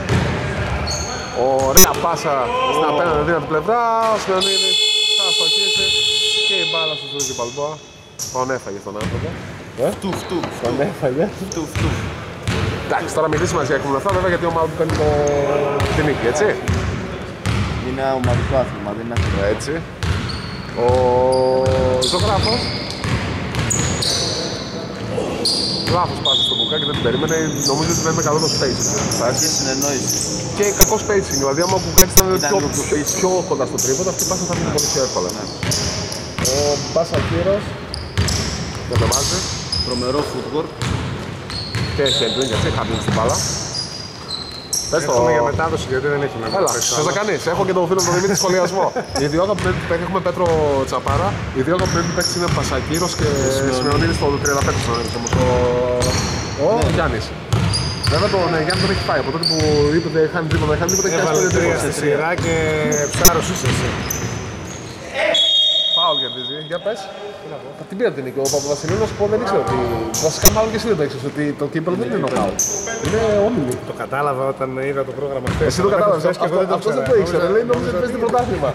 Ωραία πάσα στην απέναντι δύνατη πλευρά. Ο Σιμεωνίδης θα στοχίσει και η μπάλα στο Ζούκι Παλμπόα. Τον έφαγε στον άνθρωπο. Φτου, φτου, Τον έφαγε. φτου, φτου. Εντάξει, τώρα μην σημασία έχουν αυτά βέβαια γιατί ο ομάδα του παίρνει το... τη νίκη, έτσι. Είναι ένα ομαδικό άθλημα, δεν είναι άθλημα. Έτσι. Ο ζωγράφος. Λάθος πάσα στο μπουκάκι, δεν την περίμενε. Νομίζω ότι δεν είναι καλό το spacing. Και συνεννόηση. Και κακό spacing, δηλαδή άμα ο μπουκάκι ήταν Ήταν πιο, πιο πίσω. πιο κοντά στο τρίποντα, αυτή η πάσα θα είναι πολύ πιο εύκολα. Ναι. Ο Μπασακύρος δεν το βάζει. Τρομερό footwork. Και handling, γιατί handling στην μπάλα. Πες το... Έχουμε για μετάδοση γιατί δεν έχει να Έλα, θες να κάνεις. Έχω και τον φίλο τον Δημήτρη σχολιασμό. Οι δύο αγαπημένοι του παίκτες, έχουμε Πέτρο Τσαπάρα. Οι δύο αγαπημένοι του παίκτες είναι Πασακύρος και Σιμεωνίδης στο τριάντα πέντε Σιμεωνίδης όμως. Ο, ο Γιάννης. Βέβαια τον Γιάννη τον έχει πάει από τότε που είπε ότι χάνει τίποτα, χάνει τίποτα και Έβαλε χάνει τρία τίποτα. στη σειρά και ψάρος είσαι εσύ. Φάουλ κερδίζει. Για πες. Θα την πήρε την νίκη. Ο Παπαβασιλείου να σου πω δεν ήξερε ότι. Βασικά μάλλον και εσύ δεν το ήξερες ότι το κύπελο δεν είναι νοκάουτ. Είναι όμιλη. Το κατάλαβα όταν είδα το πρόγραμμα χθες. Εσύ το κατάλαβες. Και εγώ δεν το Αυτός δεν το ήξερε. Λέει νόμιζε ότι παίζει το πρωτάθλημα.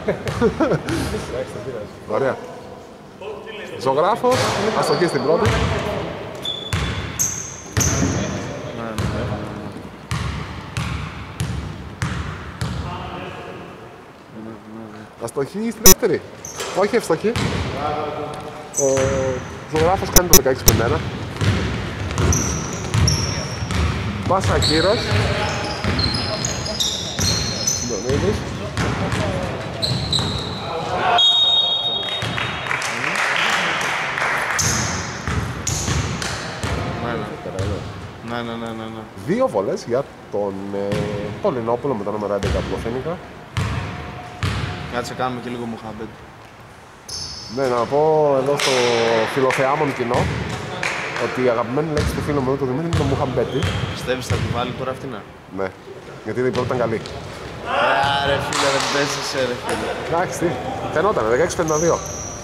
Ωραία. Ζωγράφος. Αστοχή στην πρώτη. Αστοχή στη δεύτερη. Όχι ευστοχή. Ο ζωγράφος κάνει το δεκαέξι πενήντα ένα. Πασακύρος. Συντονίδης. Ναι, ναι, ναι, ναι, ναι. Δύο βολές για τον ε, Πολυνόπουλο με το νούμερο έντεκα από το Φίνικα. Κάτσε, κάνουμε και λίγο Μοχαμπέντ. Ναι, να πω εδώ στο φιλοθεάμον κοινό ότι η αγαπημένη λέξη του φίλου μου του Δημήτρη είναι το Μουχαμπέτη. Πιστεύεις θα τη βάλει τώρα αυτή να. Ναι, γιατί η πρώτη ήταν καλή. Ρε φίλε, δεν παίζεσαι ρε φίλε. Εντάξει, τι, φαινόταν, δεκαέξι πενήντα δύο.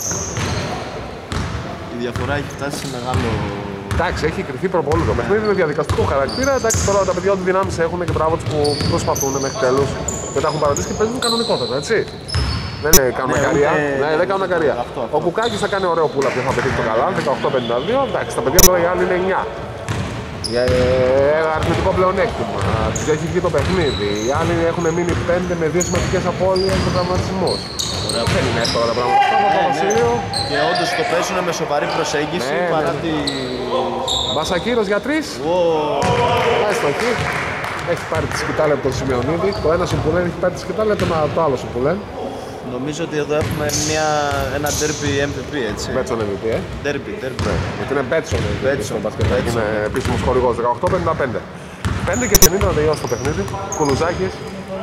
Η διαφορά έχει φτάσει σε μεγάλο... Εντάξει, έχει κρυφθεί προπολού το παιχνίδι, είναι διαδικαστικό χαρακτήρα. Εντάξει, τώρα τα παιδιά του δυνάμεις έχουν και μπράβο τους που προσπαθούν μέχρι τέλους και τα έχουν παρατήσει και παίζουν κανονικότατα, έτσι. Δεν κάνουν Ναι, ακαρία. ούτε- Ναι, δεν κάνουν ακαρία. Αυτό, αυτό. Ο Κουκάκης θα κάνει ωραίο πουλα που θα πετύχει το καλά, δεκαοκτώ πενήντα δύο. Εντάξει, τα παιδιά τώρα οι άλλοι είναι εννιά. Για ένα αριθμητικό πλεονέκτημα. Τους έχει βγει το παιχνίδι. Οι άλλοι έχουν μείνει πέντε με δύο σημαντικές απώλειες και τραυματισμούς. Ωραία. Δεν είναι εύκολα τα πράγματα. Αυτό το Βασίλειο. Και όντως το παίζουν με σοβαρή προσέγγιση Ναι, παρά ναι. τη... Μπασακύρος για τρεις. Ω, Πάει στο εκεί. Έχει πάρει τη σκητάλη από τον Σιμεωνίδη. Το ένα σου που λένε έχει πάρει τη σκητάλη από το- το άλλο σου που λένε. νομίζω ότι εδώ έχουμε μια, ένα derby εμ βι πι, έτσι. Μπέτσον εμ βι πι, ε. Derby, derby. Γιατί είναι Μπέτσον εμ βι πι Μπέτσον, στο μπασκετάκι. Μπέτσον. Είναι επίσημος χορηγός. δεκαοκτώ πενήντα πέντε. πέντε και πενήντα να τελειώσει το παιχνίδι. Κουλουζάκης.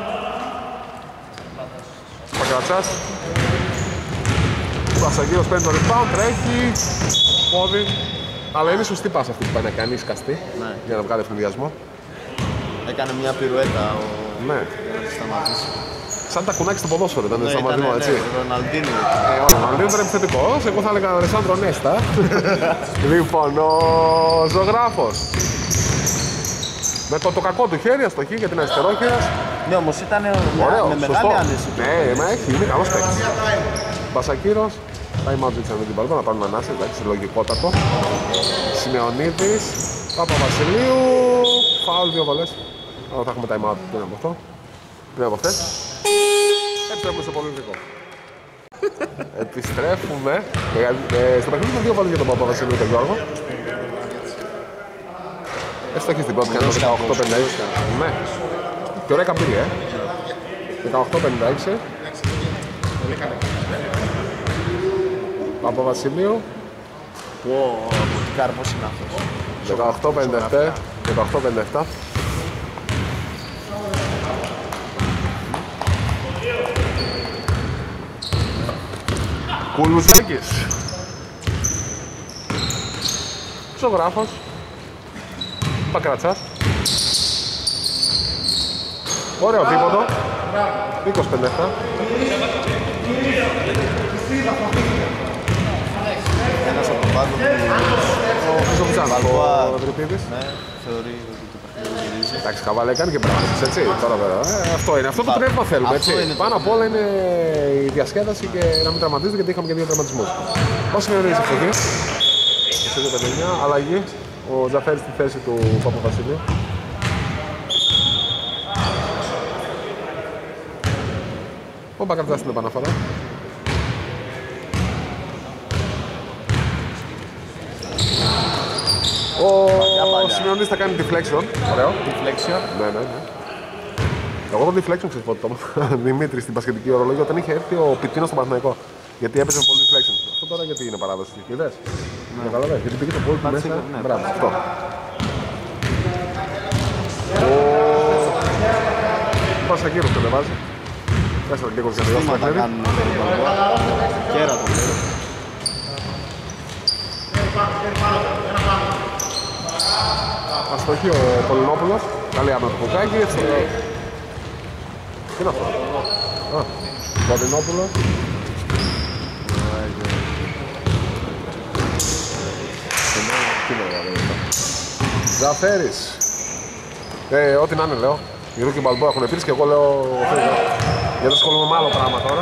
Παγκρατσάς. Πασαγύρος παίρνει το rebound, τρέχει. Πόδι. Αλλά είναι σωστή πάσα αυτή που πάει να κάνει σκαστή. Ναι. Για να βγάλει ευνηδιασμό. Έκανε μια πυρουέτα ο Ναι. Για να σταματήσει. Σαν τα κουνάκι στο ποδόσφαιρο ήταν Ναι, στα ήταν, Μαδρίνο, ναι, έτσι. Ροναλντίνιο. Ε, ο Ροναλντίνο ήταν επιθετικός, εγώ θα έλεγα Αλεσάνδρο Νέστα. Λοιπόν, ο ζωγράφος. Με το, το κακό του χέρι, αστοχή για την αριστερό χέρι. Ναι, όμως ήταν Ωραίο, με σωστό. μεγάλη άνεση. Ναι, μα έχει, είναι καλός παίκτης. Μπασακύρος, time out ζήτησαν με την Παλμπό να πάρουν ανάση, εντάξει, λογικότατο. Σιμεωνίδης, Παπαβασιλείου, φάουλ, δύο βολές. Άρα θα έχουμε time out πριν από αυτό. Πριν από αυτές. Επιστρέφουμε στο πολιτικό. Επιστρέφουμε. Ε, στο παιχνίδι με δύο βολές για τον Παπαβασιλείου και τον Γιώργο. Έστω έχει στην πρώτη κάνει το δεκαοκτώ πενήντα έξι. Ναι. Και ωραία καμπύλη, ε. δεκαοκτώ πενήντα έξι. Παπαβασιλείου. Πω, από την κάρπος είναι αυτός. δεκαοκτώ πενήντα επτά. δεκαοκτώ πενήντα επτά. Κουλουζάκης. Ζωγράφος. Πακρατσάς. Ωραίο τρίποντο. είκοσι πέντε επτά. Ένας από τον πάγκο Ο Χρυσοβουτσάνος, Μπαλμπόα. ο Τρυπίδης. ναι, θεωρεί ότι το παιχνίδι γυρίζει. Εντάξει, Καβάλα έκανε και πράγματα, έτσι. Τώρα βέβαια. Ε, αυτό είναι. Αυτό το Πα- πνεύμα θέλουμε, αυτό έτσι. είναι το Πάνω απ' όλα είναι η διασκέδαση και να μην τραυματίζεται γιατί είχαμε και δύο τραυματισμούς. Πώς σημειώνεις αυτό εκεί. είκοσι δύο πενήντα εννιά, αλλαγή. Ο Τζαφέρης στη θέση του Παπαβασιλείου. Ο Μπακαρτζάς στην επαναφορά. Ο παλιά. Σημειώνης θα κάνει deflection. Ωραίο. Deflection. Ναι, ναι, ναι. Εγώ το deflection ξέρεις πότε το Δημήτρη στην πασχετική ορολογία όταν είχε έρθει ο Πιτίνος στον Παναθηναϊκό. Γιατί έπαιζε πολύ deflection. Αυτό τώρα γιατί είναι παράδοση. Είδες. Ναι. Καταλαβαίνεις. Γιατί πήγε το πόλ του μέσα. ναι. Μπράβο. Αυτό. Ο Πασακύρος το βάζει. Μέσα λίγο σε λίγο στο Βήματα παιχνίδι. κάνουν τον Μπαλμπόα. Κέρα το λέει. Αστοχή ο Πολυνόπουλος. Καλή άμυνα του Κουκάκη. Τι είναι αυτό. Α, Πολυνόπουλος. Τι είναι εδώ, δεν είναι. Ζαφέρης. Ε, ό,τι να είναι λέω. Οι Ρούκι Μπαλμπό έχουν επίσης και εγώ λέω γιατί ασχολούμαι με άλλο πράγμα τώρα.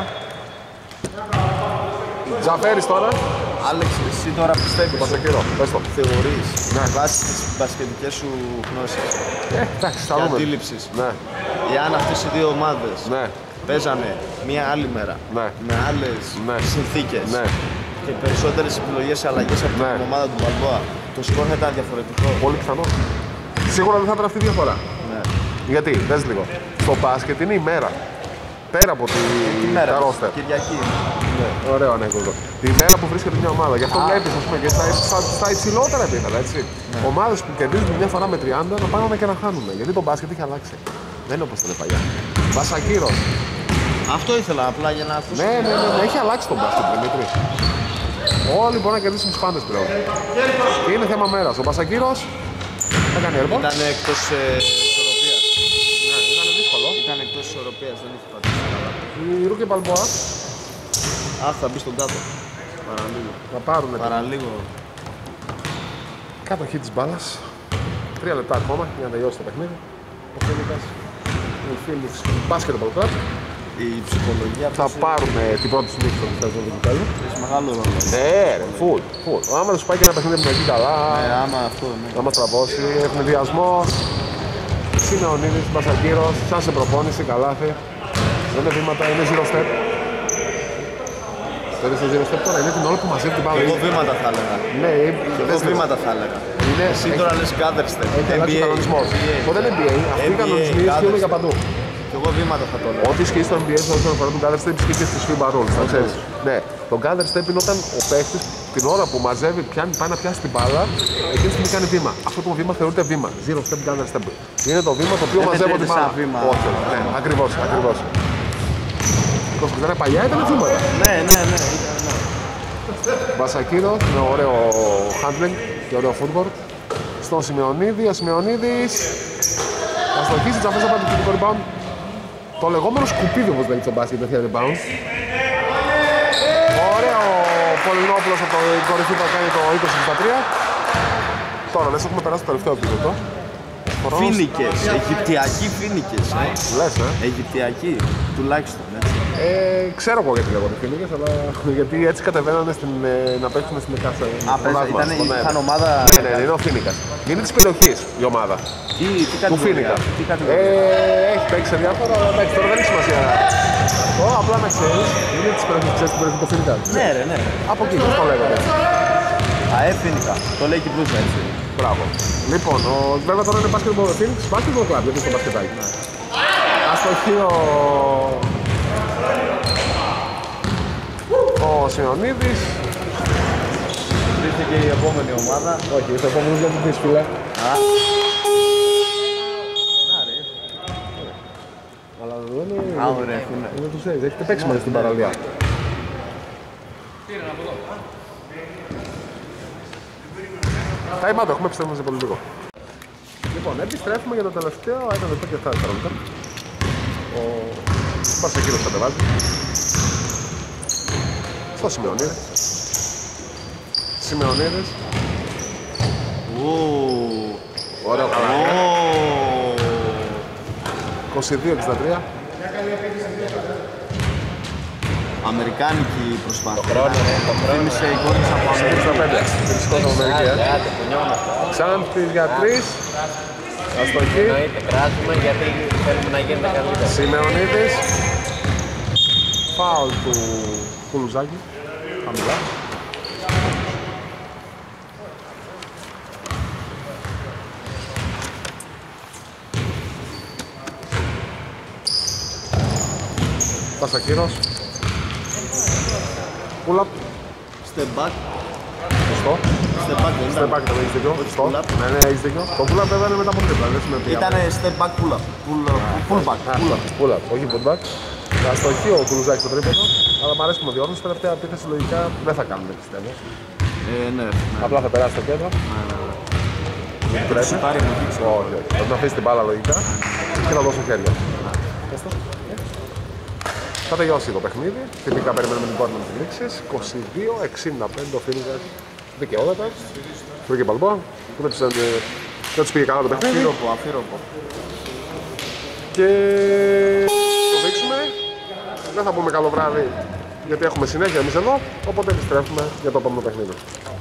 Ζαφέρης τώρα. Άλεξ, εσύ τώρα πιστεύεις, Πασακύρο, πες το. θεωρείς, Ναι. βάσει τις μπασκετικές σου γνώσεις Ε, εντάξει, θα και δούμε. αντίληψης, Ναι, εάν αυτές οι δύο ομάδες ναι, παίζανε μία άλλη μέρα, Ναι. με άλλες Ναι. συνθήκες ναι. και περισσότερες επιλογές και αλλαγές από Ναι. την ομάδα του Μπαλμπόα, το σκορ θα ήταν διαφορετικό. Πολύ πιθανό. Σίγουρα δεν θα ήταν αυτή η διαφορά. Ναι. Γιατί, δες λίγο. Στο μπάσκετ είναι η μέρα. Πέρα από τη Τι μέρα, τα ρόστερ. Κυριακή. Ναι, ωραίο ανέκδοτο. Τη μέρα που βρίσκεται μια ομάδα. Γι' αυτό Α. βλέπεις, ας πούμε, και στα, στα, στα υψηλότερα επίπεδα, έτσι. Ναι. Ομάδες που κερδίζουν μια φορά με τριάντα να πάνε και να χάνουν. Γιατί το μπάσκετ έχει αλλάξει. Δεν είναι όπως ήταν παλιά. Βασακύρος. Αυτό ήθελα απλά για να ακούσω. Ναι, ναι, ναι, ναι, έχει αλλάξει το μπάσκετ, Δημήτρη. Όλοι μπορούν να κερδίσουν τους πάντες πλέον. Και είναι θέμα μέρας. Ο Βασακύρος θα κάνει έργο. Ήταν εκτός ε, ισορροπίας. Ναι, ήταν δύσκολο. Ήταν εκτός ισορροπίας, δεν είχε πατήσει καλά. Η Ρούκι Μπαλμπόα Αχ, θα μπει στον κάτω. Παραλίγο. θα πάρουν Παραλίγο. κατοχή της μπάλας. Τρία λεπτά ακόμα για να τελειώσει το παιχνίδι. Ο Φίνικας, οι φίλοι του Basketball Club Η ψυχολογία θα αυτής πάρουν την πρώτη του νίκη στο σεζόν του κυπέλλου. έχει μεγάλο ρόλο. Ναι, ρε, full, full. Άμα δεν σου πάει και ένα παιχνίδι με εκεί καλά, Ε, άμα αυτό, ναι. να μας τραβώσει, έχουν διασμό. Σιμεωνίδης, Μπασακύρος, σαν σε προπόνηση, καλάθι. Δεν είναι βήματα, είναι zero step. Δεν είναι zero step τώρα, είναι την ώρα που μαζεύει την μπάλα. Εγώ βήματα θα έλεγα. Ναι, Εγώ δες λίγο. βήματα θα έλεγα. Είναι- Εσύ έχει- τώρα λες gather step. Έχει αλλάξει ο κανονισμός. N B A. Αυτό δεν είναι N B A, αυτοί οι N B A, κανονισμοί gather ισχύουν για step. παντού. Και εγώ βήματα θα το έλεγα. Ό,τι ισχύει στο N B A όσον αφορά τον gather step ισχύει και στις FIBA rules, θα ξέρεις. Ναι, το gather step είναι όταν ο παίκτης την ώρα που μαζεύει, πιάνει, πάει να πιάσει την μπάλα, εκείνη τη στιγμή κάνει βήμα. Αυτό το βήμα θεωρείται βήμα. Zero step gather step. Είναι το βήμα το οποίο Δεν μαζεύω την μετριέται μπάλα. σαν βήμα. Όχι, ναι, ακριβώς, ακριβώς. Το που ήταν παλιά ήταν βήματα. Ναι, ναι, ναι. ήταν, ναι. Βασακύρο με ωραίο handling και ωραίο footwork. Στον Σιμεωνίδη, ο Σιμεωνίδης θα στοχίσει, Τζαφέρης θα πάρει το rebound. Το λεγόμενο σκουπίδι όπως λέγεται στο μπάσκετ, δεν θέλει bounce. Ωραίο Πολυνόπουλος από την κορυφή που κάνει το είκοσι στα τρία. Τώρα λες έχουμε περάσει το τελευταίο επίπεδο. Φίνικες, Αιγυπτιακοί φίνικες. Ε. Λες, ε. Αιγυπτιακοί, τουλάχιστον έτσι. Ε, ξέρω εγώ γιατί λέγονται φίνικες, αλλά γιατί έτσι κατεβαίνανε στην, ε, να παίξουν στην κάθε. Α, πες, ήταν, είχαν ομάδα. Ναι, ναι, είναι ο Φίνικας. Είναι της περιοχής η ομάδα. Τι, τι Του Φίνικα. Τι κατηγορία. Ε, έχει παίξει σε διάφορα, αλλά εντάξει, τώρα δεν έχει σημασία. Αυτό απλά να ξέρεις, είναι της περιοχής, ξέρεις την περιοχή του Φίνικα. Ναι, ρε, ναι. Από εκεί, πώς το λέγονται. ΑΕ Φίνικα. Το λέει και η Μπλούζα, έτσι. Μπράβο. Λοιπόν, ο, βέβαια τώρα είναι basketball Phoenix, basketball club, γιατί στο μπασκετάκι. Αστοχή ο... ο Σιμεωνίδης. Ήρθε και η επόμενη ομάδα. Όχι, ήρθε ο επόμενος για την φίλε. Α. Αλλά δεν είναι... Α, ωραία, φίλε. Είναι τους A's, έχετε παίξει μαζί στην παραλία. Time out, έχουμε επιστρέφουμε σε πολύ λίγο. Λοιπόν, επιστρέφουμε για το τελευταίο ένα λεπτό και εφτά δευτερόλεπτα. Ο Μπαρσακύρος κατεβάζει. Στο Σιμεωνίδη. Σιμεωνίδης. Ωραίο καλάκι. είκοσι δύο εξήντα τρία. Αμερικάνικη προσπάθεια. Το χρόνο, ναι, το χρόνο. Θύμισε εικόνες από Αμερική. εξήντα πέντε. Φυσικός από Αμερική, ε. Άντε, κουνιόμαστε. Ξάνθης για τρεις. Αστοχή. Εννοείται, κράζουμε γιατί θέλουμε να γίνεται καλύτερα. Σιμεωνίδης. Φάουλ του Κουλουζάκη. Χαμηλά. Πασακύρος. Pull-up. Step back. Σωστό. Step back δεν Step ήταν. back ήταν, έχεις δίκιο. Σωστό. pull-up. Ναι, ναι, έχεις δίκιο. Το pull-up βέβαια είναι μετά από τρίπλα. Δεν σημαίνει ότι... Ήτανε step back pull up. Pull, pull back. Α, Pull up. pull-up, όχι pull-back. Αστοχή ο Κουλουζάκης στο τρίπλο. Αλλά μου αρέσει που με διόρθωσε. Τελευταία επίθεση λογικά δεν θα κάνουμε, πιστεύω. Ε, ναι. Απλά θα περάσει το κέντρο. Θα σου πάρει μου δείξει. Όχι, όχι. Θα τον αφήσει την μπάλα λογικά και θα δώσω χέρια. Θα τελειώσει το παιχνίδι. Τυπικά περιμένουμε την κόρνα να την λήξεις. είκοσι δύο εξήντα πέντε ο Φίνικας δικαιώματα. Φύγε και Παλμπό. Δεν τους πήγε καλά το παιχνίδι. Αφύροπο, αφύροπο. Και το δείξουμε. Δεν θα πούμε καλό βράδυ γιατί έχουμε συνέχεια εμείς εδώ. Οπότε επιστρέφουμε για το επόμενο παιχνίδι.